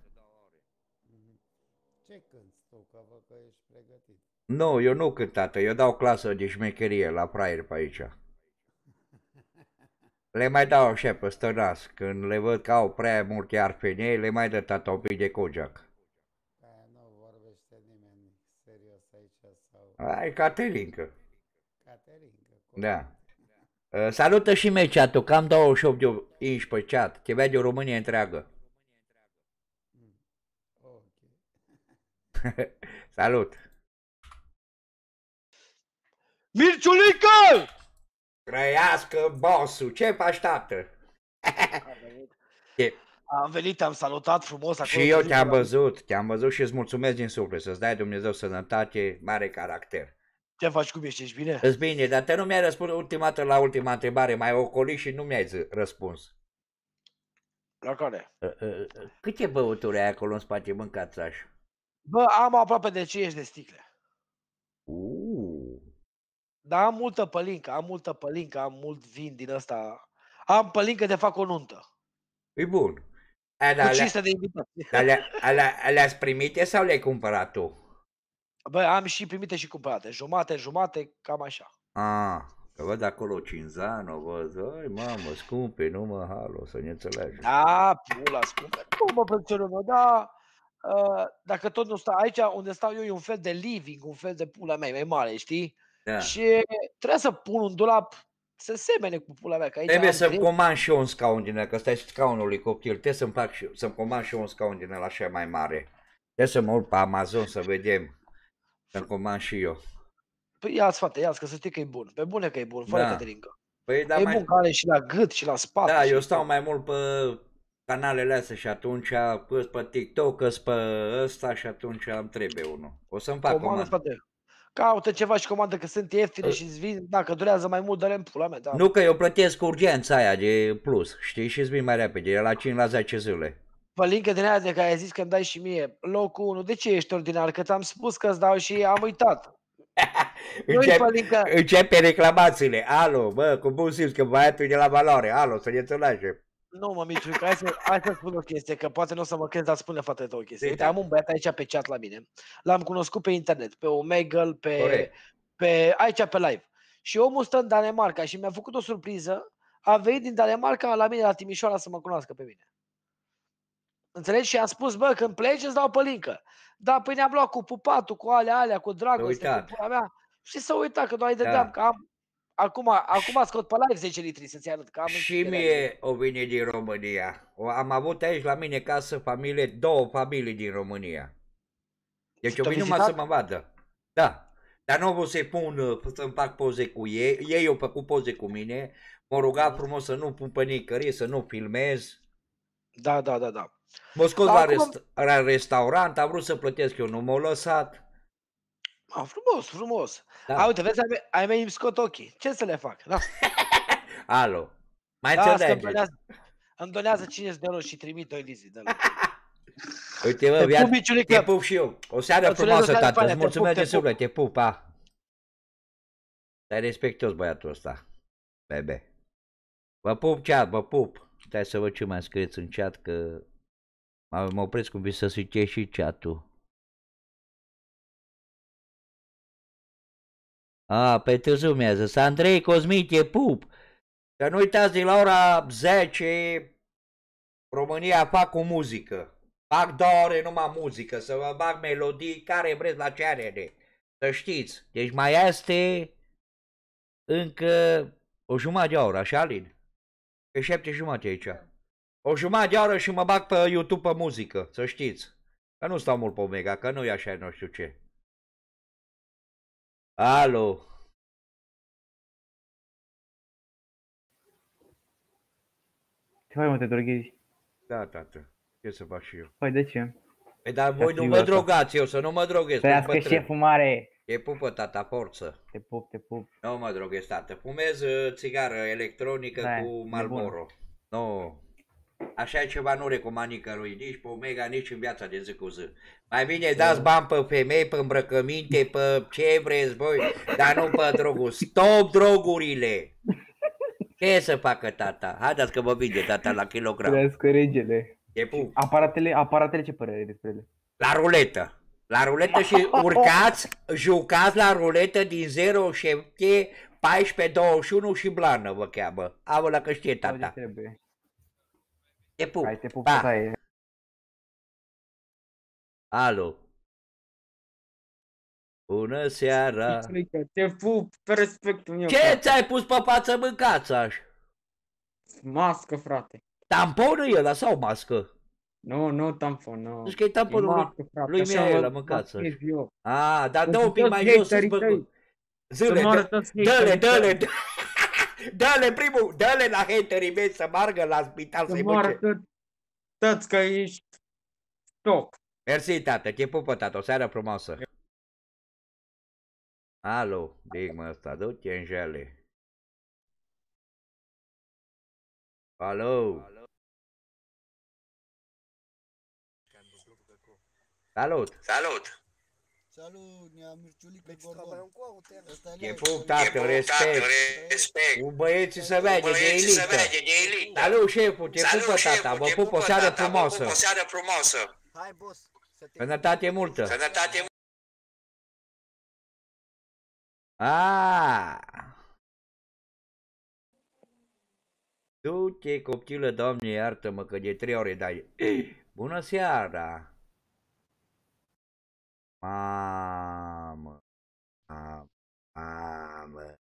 Ce cânti tu, că văd că ești pregătit? Nu, eu nu cânt, tată, eu dau clasă de șmecherie la fraier pe aici. Le mai dau așa pe stănas, când le văd că au prea multe arfenei, le mai dă tata un pic de cojac. Nu vorbește nimeni serios aici sau... Ai, Caterinca. Caterinca? Da. Uh, salută și mie chat-ul, că am douăzeci și opt de inși pe chat, te vede o România întreagă. Mm. Ok. Salut! Mirciulică! Trăiască bossul, ce faci, tată? Am venit. Am venit, am salutat frumos acolo. Și eu te-am văzut, te-am văzut și îți mulțumesc din suflet, să-ți dai Dumnezeu sănătate, mare caracter. Ce faci, cum ești, ești bine? Îți bine, dar te nu mi-ai răspuns ultima dată la ultima întrebare, mai ocolit și nu mi-ai răspuns. La care? Câte băuturi ai acolo în spate, mâncați așa? Bă, am aproape de cincizeci de sticle. Uuu. Dar am multă pălincă, am multă pălincă, am mult vin din ăsta. Am pălincă de fac o nuntă. E bun. Cu cinste de invitați. Le-ați primite sau le-ai cumpărat tu? Bă, am și primite și cumpărate. Jumate, jumate, cam așa. Ah, că văd acolo cinzano, văd, ai mamă, scumpe, nu mă, halo, să ne înțelegi. Da, pula, scumpe, nu mă frățiorul meu, da. Uh, dacă tot nu stau aici, unde stau eu e un fel de living, un fel de pula mea, e mai mare, știi? Da. Și trebuie să pun un dulap să semene cu pula mea. Că aici trebuie să-mi comand și eu un scaun din ăla, că ăsta e scaunul lui copil, trebuie să-mi fac și să-mi comand și eu un scaun din ăla așa mai mare. Trebuie să mă urc pe Amazon să vedem, să-mi comand și eu. Păi ia-ți, frate, ia-ți, că să știi că e bun, pe bune că e bun, fără da. Caterinca. Păi, da, e mai... bun că are și la gât și la spate. Da, eu și stau mai mult pe canalele astea și atunci pus pe TikTok, că pe ăsta și atunci îmi trebuie unul. O să-mi fac comandă. Frate. Caută ceva și comandă că sunt ieftine și îți vin, dacă durează mai mult, dă-le în pula mea. Da. Nu, că eu plătesc urgența aia de plus, știi, și îți vin mai repede, e la cinci la zece zile. Pălincă din aia de care ai zis că îmi dai și mie locul unu, de ce ești ordinar? Că ți-am spus că îți dau și am uitat. Încep, începe reclamațiile, alo, bă, cu bun simț, că băiatul e de la valoare, alo, să ne înțelegem. Nu, mă, Miciu, că hai să, hai să spun o chestie, că poate nu o să mă crezi, dar spune fata ta o chestie. Uite, am un băiat aici pe chat la mine, l-am cunoscut pe internet, pe Omegle, pe, pe aici pe live. Și omul stă în Danemarca și mi-a făcut o surpriză, a venit din Danemarca la mine la Timișoara să mă cunoască pe mine. Înțelegi? Și am spus, bă, când pleci îți dau pălincă. Da, păi ne-am luat cu pupatul, cu alea, alea, cu dragoste, cu pula mea. Și să uita că doar dădeam, da. Că am... Acum, acum scot pe live zece litri să-ți arăt că am... Și mie o vine din România. O, am avut aici la mine casă familie, două familii din România. Deci o vine numai să mă vadă. Da. Dar nu vreau să-i pun, să-mi fac poze cu ei. Ei au făcut poze cu mine. M-au rugat frumos să nu pun pe nicărie, să nu filmez. Da, da, da, da. M-au scos la, rest la restaurant, am vrut să plătesc eu, nu m-au lăsat. Ah, frumos, frumos. Da. A, uite, vezi, ai, ai mei îmi scot ochii. Ce să le fac? Da. Alo. Mai da, înțelegeți. Îmi donează cincizeci de euro și trimit o Elizi. Uite, mă, te, pup, te pup și eu. O seară frumoasă, tată. Îți mulțumesc de suflet, te pup, pa. Stai respectos, băiatul ăsta. Bebe. Vă pup, chat, vă pup. Stai să văd ce mai scrieți în chat, că mă opresc cum să suite și chat-ul. A, pe târziu mi-a zis, Andrei Cosmin, te pup. Că nu uitați, de la ora zece, România fac cu muzică. Fac două ore numai muzică, să vă bag melodii care vreți la cerere. Să știți, deci mai este încă o jumătate de oră, așa, Alin? E șapte jumate aici. O jumătate de oră și mă bag pe YouTube pe muzică, să știți. Că nu stau mult pe Omega, că nu e așa, nu știu ce. Alo. Ce mai mă te droghezi? Da, tată. Ce să fac și eu? Păi de ce? Păi dar voi nu mă drogați, eu să nu mă droghez. Păi că șeful mare. Te pupă, tata, forță. Te pup, te pup. Nu mă droghez, tată. Fumez țigară electronică da, cu Marlboro. Nu. Așa ceva nu recomand nicălui, nici pe Omega, nici în viața de zi cu zi. Mai bine dați bani pe femei, pe îmbrăcăminte, pe ce vreți voi, dar nu pe droguri. Stop drogurile! Ce să facă tata? Haideți că vă vinde tata la kilogram. Crească regele. E pup. Aparatele, aparatele ce părere ai despre ele? La ruletă. La ruletă și urcați, jucați la ruletă din zero șapte paisprezece douăzeci și unu și blană vă cheamă. Avă că știe tata. Te pup. Hai, te pup, pa. taie. Alo. Bună seara. Te pup, pe respectul meu. Ce ți-ai pus pe față mâncați-aș? Mască, frate. Tamponul e ăla sau mască? Nu, nu tampon, nu. Deci că e tamponul lui, lui Mihaela, mâncați-aș. A, dar dă un pic mai jos să-ți băgut. Zâle, dă-le, dă-le, dă-le primul, dă-le la haterii mei să margă la spital să-i băge. Tăți că ești top. Mersi, tată, te pupă, tată, o seară frumoasă. Alo, big mă ăsta, du-te în jale. Alo. Salut. Salut. Salut, nea Mirciulică Gordon. Te pup, tată, respect. Un băieții să vede de elită. Salut, șeful, te pupă, tata, vă pup o seară frumoasă. Hai, boss. Sănătate multă. Sănătate multă. Aaaa. Du-te, copilă, Doamne, iartă-mă că de trei ore dai. Bună seara. Mamă. Mamă. Mamă.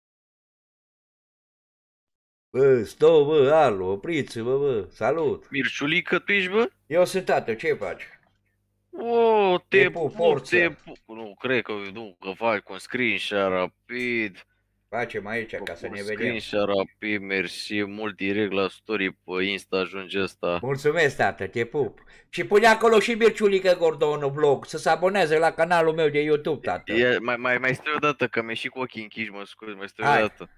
Bă, stau, bă, alo, opriți-vă, bă, salut. Mirciulică, tu ești, bă? Eu sunt tată, ce faci? O, te, te pup, forță. te pup. Nu, cred că nu, că faci cu un screenshot rapid. Facem aici ca să ne vedem. Screenshot rapid, mersi, mult direct la story pe Insta ajunge ăsta. Mulțumesc, tată, te pup. Și pune acolo și Mirciulică Gordon vlog, să se aboneze la canalul meu de YouTube, tată. E, mai, mai, mai stai o dată, că mi-e și cu ochii închiși, mă scuzi, mai stai o dată.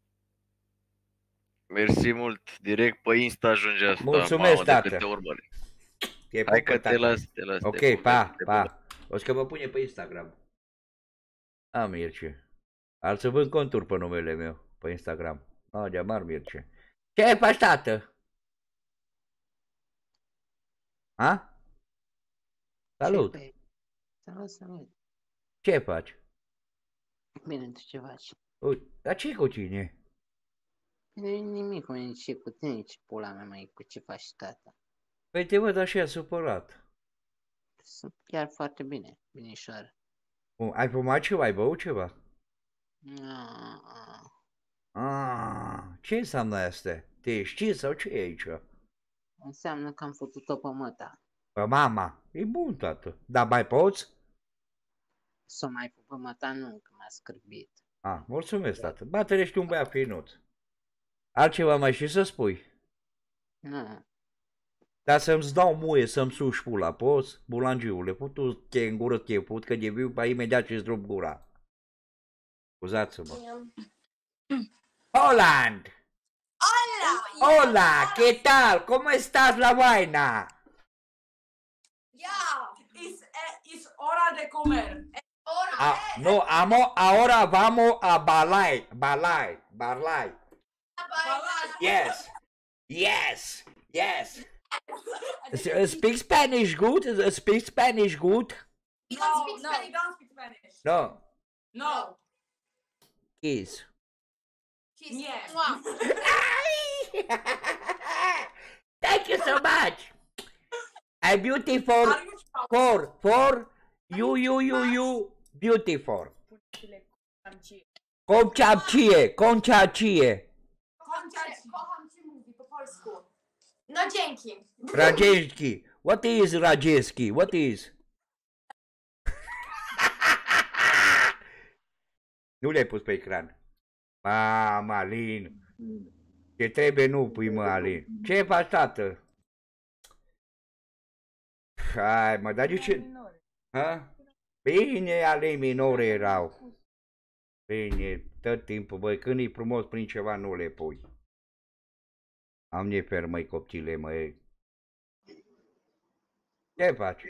Mersi mult, direct pe Insta ajunge asta. Mulțumesc, mamă, tată. De câte urmări. Te Hai că tată. te las, te las. Ok, te pa, te pa. O să că vă pune pe Instagram. A, Mirce. Al să vând conturi pe numele meu, pe Instagram. A, de amar, Mirce. Ce faci, tată? A? Salut. Ce salut, salut. Ce faci? Bine, tu ce faci? Uite, dar ce cu tine? Bine, nimic cu mine, ce cu tine, ce pula mea, mai cu ce faci, tata? Păi te văd așa supărat. Sunt chiar foarte bine, binișoară. Ai fumat ceva? Ai băut ceva? Ah, ah, ce înseamnă asta? Te știi sau ce e aici? Înseamnă că am făcut-o pe măta. Pe mama. E bun, tată. Dar mai poți? Să o mai făcut pe măta, nu, că m-a scârbit. Ah, mulțumesc, tată. Bate, ești un băiat finut. Altceva mai și să spui? Nu. Dar să-mi dau muie, să-mi suși pula, poți? Bulangiule, putu te în gură te put, că de viu, pa imediat ce-ți drup gura. Scuzați-mă. Holland! Hola! Hola, ¿qué tal? ¿Cómo estás, la vaina? Ya, es, eh, es hora de comer. Es hora, Ah, eh. no, amo, ahora vamos a balai, balai, balai. Yes, yes, yes. S- Speak Spanish good? Speak Spanish good? Don't speak Spanish, don't speak Spanish. No. No. Kiss. Kiss. Yeah. Thank you so much. I'm beautiful for, for you, you, you, you, beautiful. Končapčije, končapčije. Kocham cię mówi po polsku. No dzięki. Rajeski. What is Rajeski? What is? Nu le-ai pus pe ecran. Mama, Alin. Ce trebuie nu pui, mă, Alin. Ce faci, tată? Hai, mă, dar de ce? Ha? Bine, Alin, minore erau. Bine, tot timpul, băi, când e frumos prin ceva, nu le pui. Am nefer, măi, copchile, măi. Ce faci?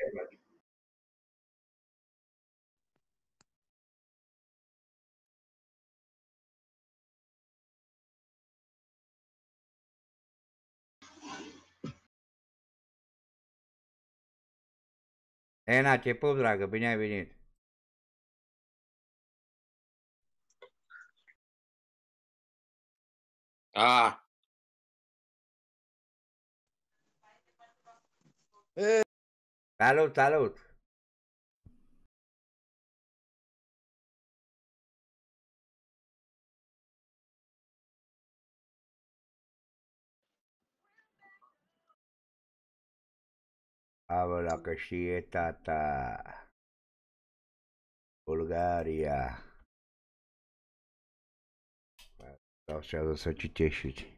Ena, ce pup, dragă, bine ai venit. Ah. Salut, salut. Avăla că știe tata. Bulgaria. Sau să să citești.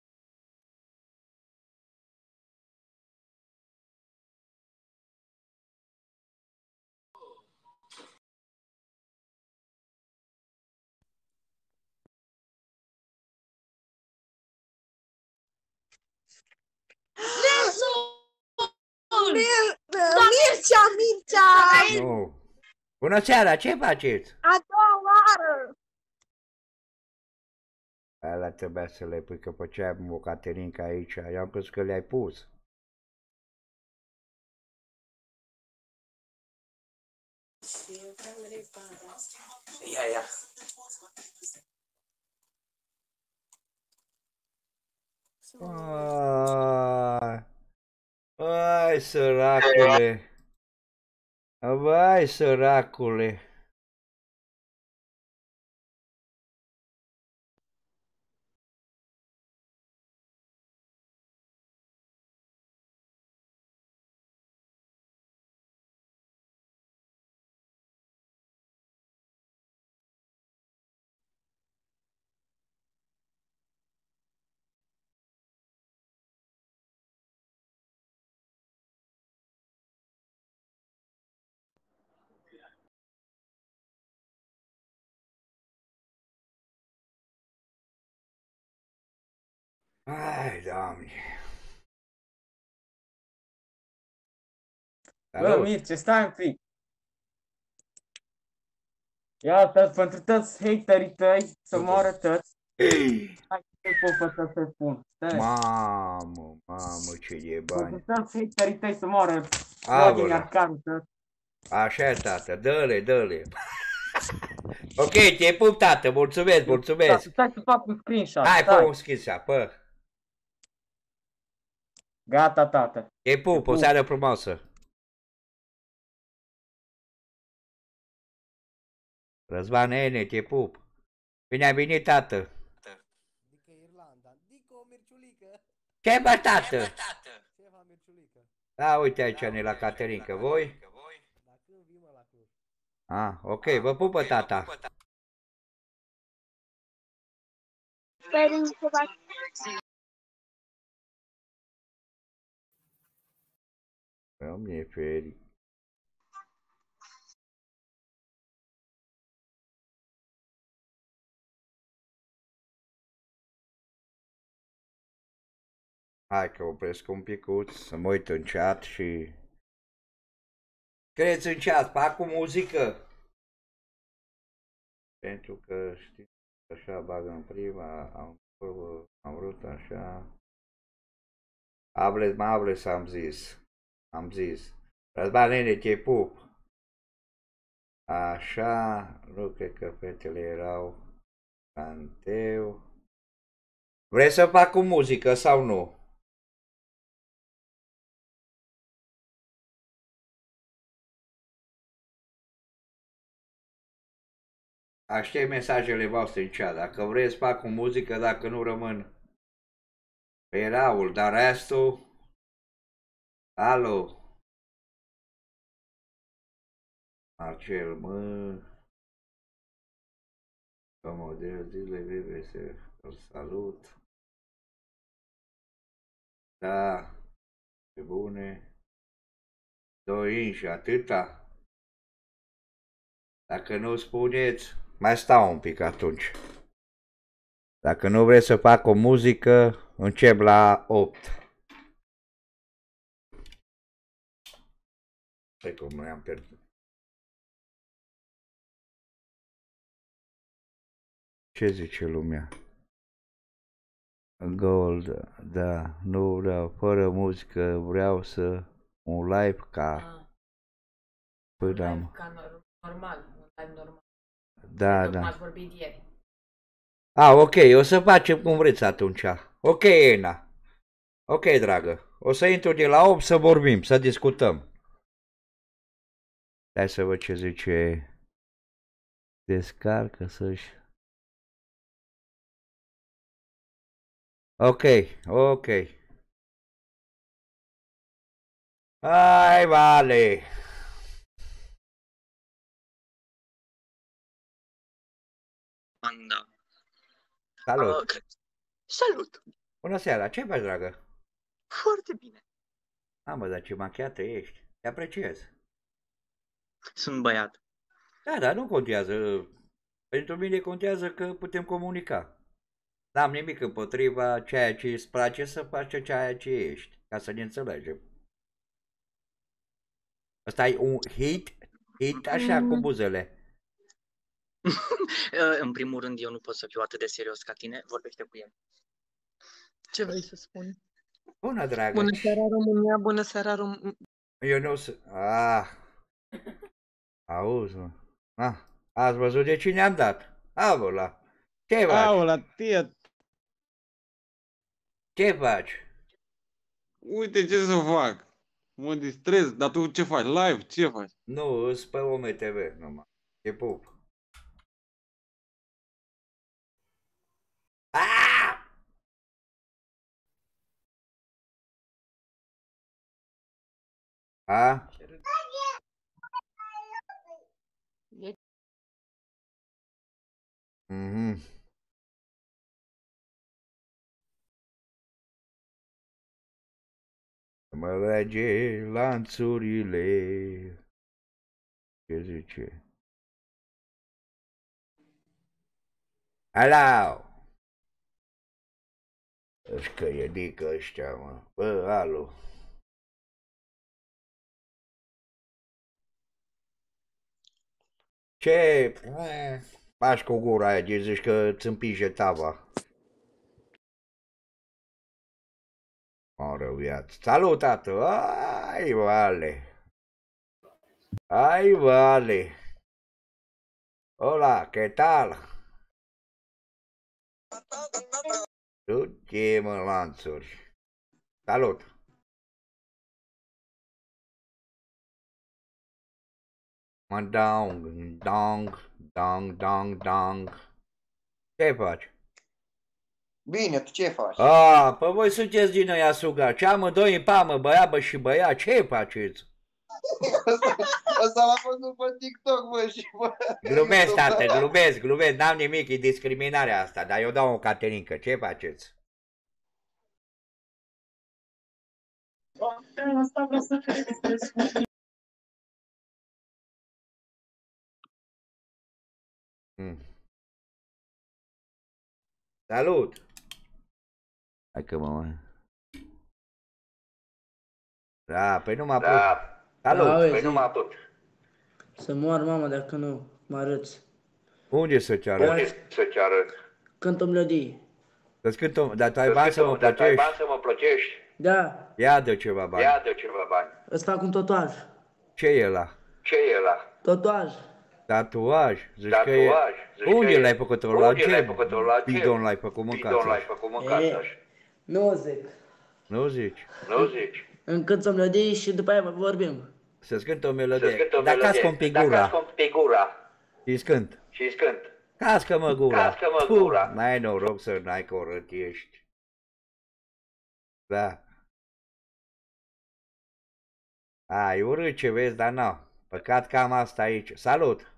Mircea, Mircea! Nu. Bună seara, ce faceți? A doua oară! Alea trebuia să le pui, că făceam o Caterinca aici. Eu am crezut că le-ai pus. Ia, ia. Ai, ai, săracule. Vai, săracule. Ai, Doamne. Bă, Mirce, stai un pic. Iată, pentru toți haterii tăi, să moară toți. Hai să pot să spun. Mamă, mamă, ce e bani. Pentru toți haterii tăi să moară. Aoleu. Așa, tată, dă-le, dă-le. Ok, te pup, tată, mulțumesc, mulțumesc. Stai să fac un screenshot. Hai, fă un screenshot, fă. Gata, tată. Te pup, o seară frumoasă. Răzvan Ene, te pup. Bine ai venit, tată. Dică Irlanda. Dică o Mirciulică. Ce bă, tată? Ceva Mirciulică. Da, uite aici ne la Caterinca, voi? Dacă vii mă la Cluj. Ah, ok, vă pupă, tata. Doamne feri. Hai că opresc un picuț, să mă uit în chat și... Scrieți în chat, fac cu muzică. Pentru că știți, așa bagă în prima, am, am vrut așa. Hables, mă hables, am zis. Am zis. Răzvan Nene, te pup. Așa, nu cred că fetele erau canteu. Vrei să fac cu muzică sau nu? Aștept mesajele voastre în chat. Dacă vreți să fac cu muzică, dacă nu rămân pe Raul, dar restul... Alo? Marcel, mă... Model zilei vive, să îl salut. Da, pe bune. Doi și atâta. Dacă nu spuneți, mai stau un pic atunci. Dacă nu vreți să fac o muzică, încep la opt. Păi cum noi am pierdut. Ce zice lumea? Gold, da, nu vreau, fără muzică, vreau să un live ca... Ah. Până Un am... live ca normal, un live normal. Da, Cred că da. cum ați vorbit ieri. A, ok, o să facem cum vreți atunci. Ok, Ena. Ok, dragă. O să intru de la opt să vorbim, să discutăm. Hai să văd ce zice. Descarcă să-și... Ok, ok. Hai, vale. Anda. Salut. Uh, salut. Bună seara, ce faci, dragă? Foarte bine. Am dar ce machiată ești. Te apreciez. Sunt băiat. Da, da, nu contează. Pentru mine contează că putem comunica. N-am nimic împotriva ceea ce îți place să faci ceea ce ești, ca să ne înțelegem. Ăsta e un hit, hit așa cu buzele. În primul rând, eu nu pot să fiu atât de serios ca tine. Vorbește cu el. Ce vrei să spuni? Bună, dragă. Bună seara, România. Bună seara, România. Eu nu să... Ah. Auzi, mă. Ah. Ați văzut de cine am dat? Avola. Ce faci? Aula, tia. Ce faci? Uite ce să fac. Mă distrez, dar tu ce faci? Live? Ce faci? Nu, îs pe O M T V numai. Te pup. Ah! A? Mhm. Mă lege lanțurile. Ce zice? Alo! Își căiedică ăștia, mă. Bă, alo. Ce? Eh, faci cu gura aia, de zici că îți împinge tava. Mă viață. Salut, tată! Ai, vale! Ai, vale! Hola, ¿qué tal? Tu ce, mă, lanțuri? Salut! Mă, dong, dong, dong, dong, dong. Ce faci? Bine, tu ce faci? A, păi voi sunteți din ăia suga. Ce amândoi în pamă, băiabă și băia, ce faceți? Ăsta l-am văzut pe TikTok, bă, și bă... Glumesc, tată, glumesc, glumesc, n-am nimic, e discriminarea asta, dar eu dau o caterincă, ce faceți? Mm. Salut! Hai că mă mai... Da, păi nu m-a putut. Da. Salut! Da, Păi păi nu m-a putut. Să moar mama dacă nu mă arăți. Unde să ce arăt? Unde să ce arăt? Cânt o melodie. Să-ți cânt o... Dar tu ai bani să mă plăcești? bani să mă plăcești? Da. Ia dă ceva bani. Ia dă ceva bani. Îți fac un tatuaj. Ce e ăla? Ce e ăla? Tatuaj. Tatuaj? Zici Tatuaj. că e... Zici Unde că e- l-ai făcut-o? La Unde l-ai ce făcut-o? La ce bidon l-ai făcut mâncați? bidon l-ai făcut mâncați așa? Nu zic. Nu zici? Nu zici. Încânt o melodie și după aia vorbim. Să-ți cânt o melodie. Să-ți cânt o Dar melodie. cască-mi pe Dar gura. cască-mi pe gura. Și-ți cânt. Și-ți cânt. Cască-mă gura. Cască-mă Puh, gura. N-ai noroc să n-ai că orăt ești. Da. Ai urât ce vezi, dar nu. Păcat că am asta aici. Salut!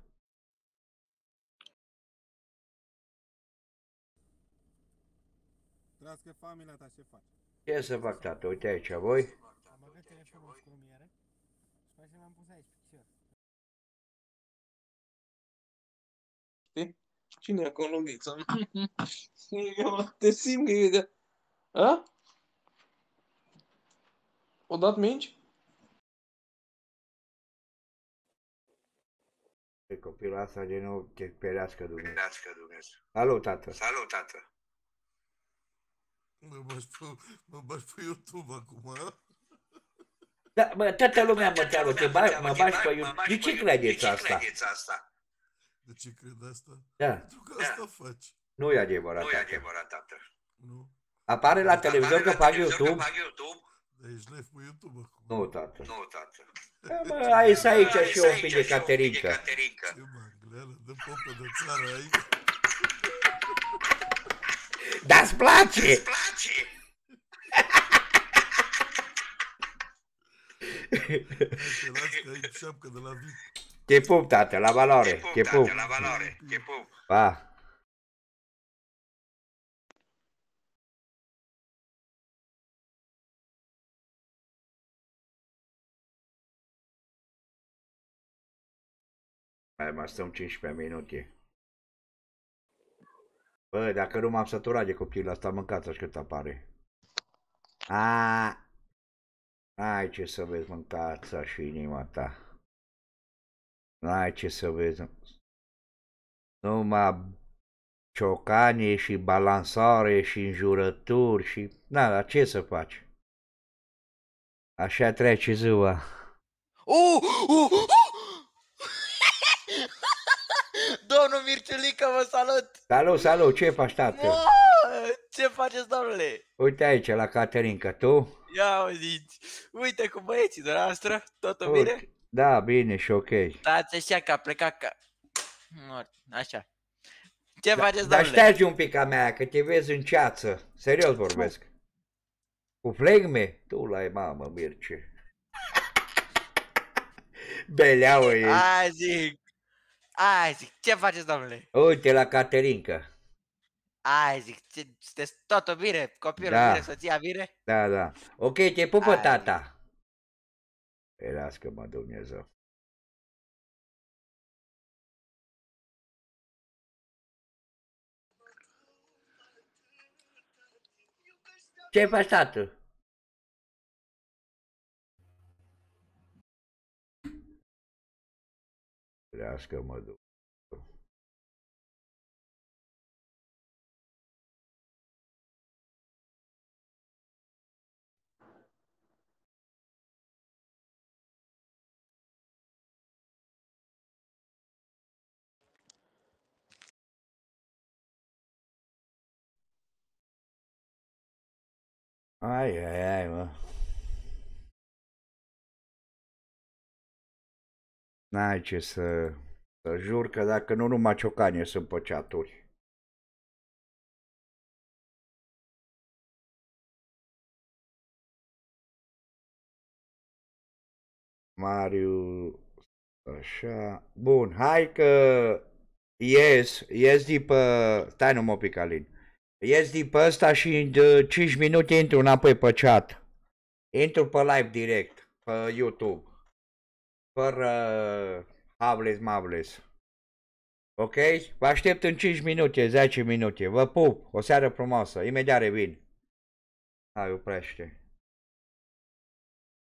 Trească familia ta, ce faci? Ce să fac, tată? Uite aici, voi? Am băgat telefonul cu lumiere și mai m-am pus aici, picior. Știi? Cine e acolo, Ghiță? Te simt că e de... A? O dat minci? Copila asta de nou te perească Dumnezeu. Salut, tată. Salut, tată. Mă bași pe, mă bași pe YouTube acum, a? Da, mă, toată lumea mă cheamă, te ba, mă bași pe YouTube. De ce credeți asta? De ce cred asta? Da. Pentru că asta faci. Nu e adevărat, Nu e adevărat, tată. Nu. Apare la televizor că fac YouTube? Dar ești live pe YouTube acum. Nu, tată. Nu, tată. Mă, ai să aici și eu un pic de Caterinca. Ce mangleală, dă popă de țară aici. Da-ți place! Da-ți place! Te las că ai șapcă de la vip. Te pup, tată, la valoare. Te pup. La valoare. Te pup. Pa. Mai mai stăm cincisprezece minute. Bă, dacă nu m-am săturat de copilul ăsta, mâncați cât apare. A, ai ce să vezi, mâncați și inima ta. N-ai ce să vezi. Numai ciocanie și balansare și înjurături și... Na, dar ce să faci? Așa trece ziua. Uh, uh, uh! Domnul Mirciulică, vă salut! Salut, salut, ce faci, tată? Mă, ce faceți, domnule? Uite aici, la Caterinca, tu? Ia uziți, uite cu băieții de noastră, totul bine? Da, bine și ok. Stați așa că a plecat ca... Așa. Ce da, faceți, dar domnule? Dar stai un pic a mea, că te vezi în ceață. Serios vorbesc. Cu flegme? Tu l-ai, mamă, Mirce. Beleaua e. Hai zic. Hai zic, ce faceți, domnule? Uite la Caterinca. Hai zic, ce, sunteți totul bine? Copilul da. bine, soția bine? Da, da. Ok, te pupă, hai, tata. Ferească-mă, Dumnezeu. Ce faci, tată? Ferească-mă, Dumnezeu. Ai, ai, ai, mă. N-ai ce să... Să jur că dacă nu numai ciocanie sunt pe chaturi. Mariu... Așa... Bun, hai că... Ies, ies de pe... Stai numai un pic, Alin. Ies de pe ăsta și în cinci minute intru înapoi pe chat. Intru pe live direct, pe YouTube. Fără hables mables. Ok? Vă aștept în cinci minute, zece minute. Vă pup. O seară frumoasă. Imediat revin. Hai, oprește.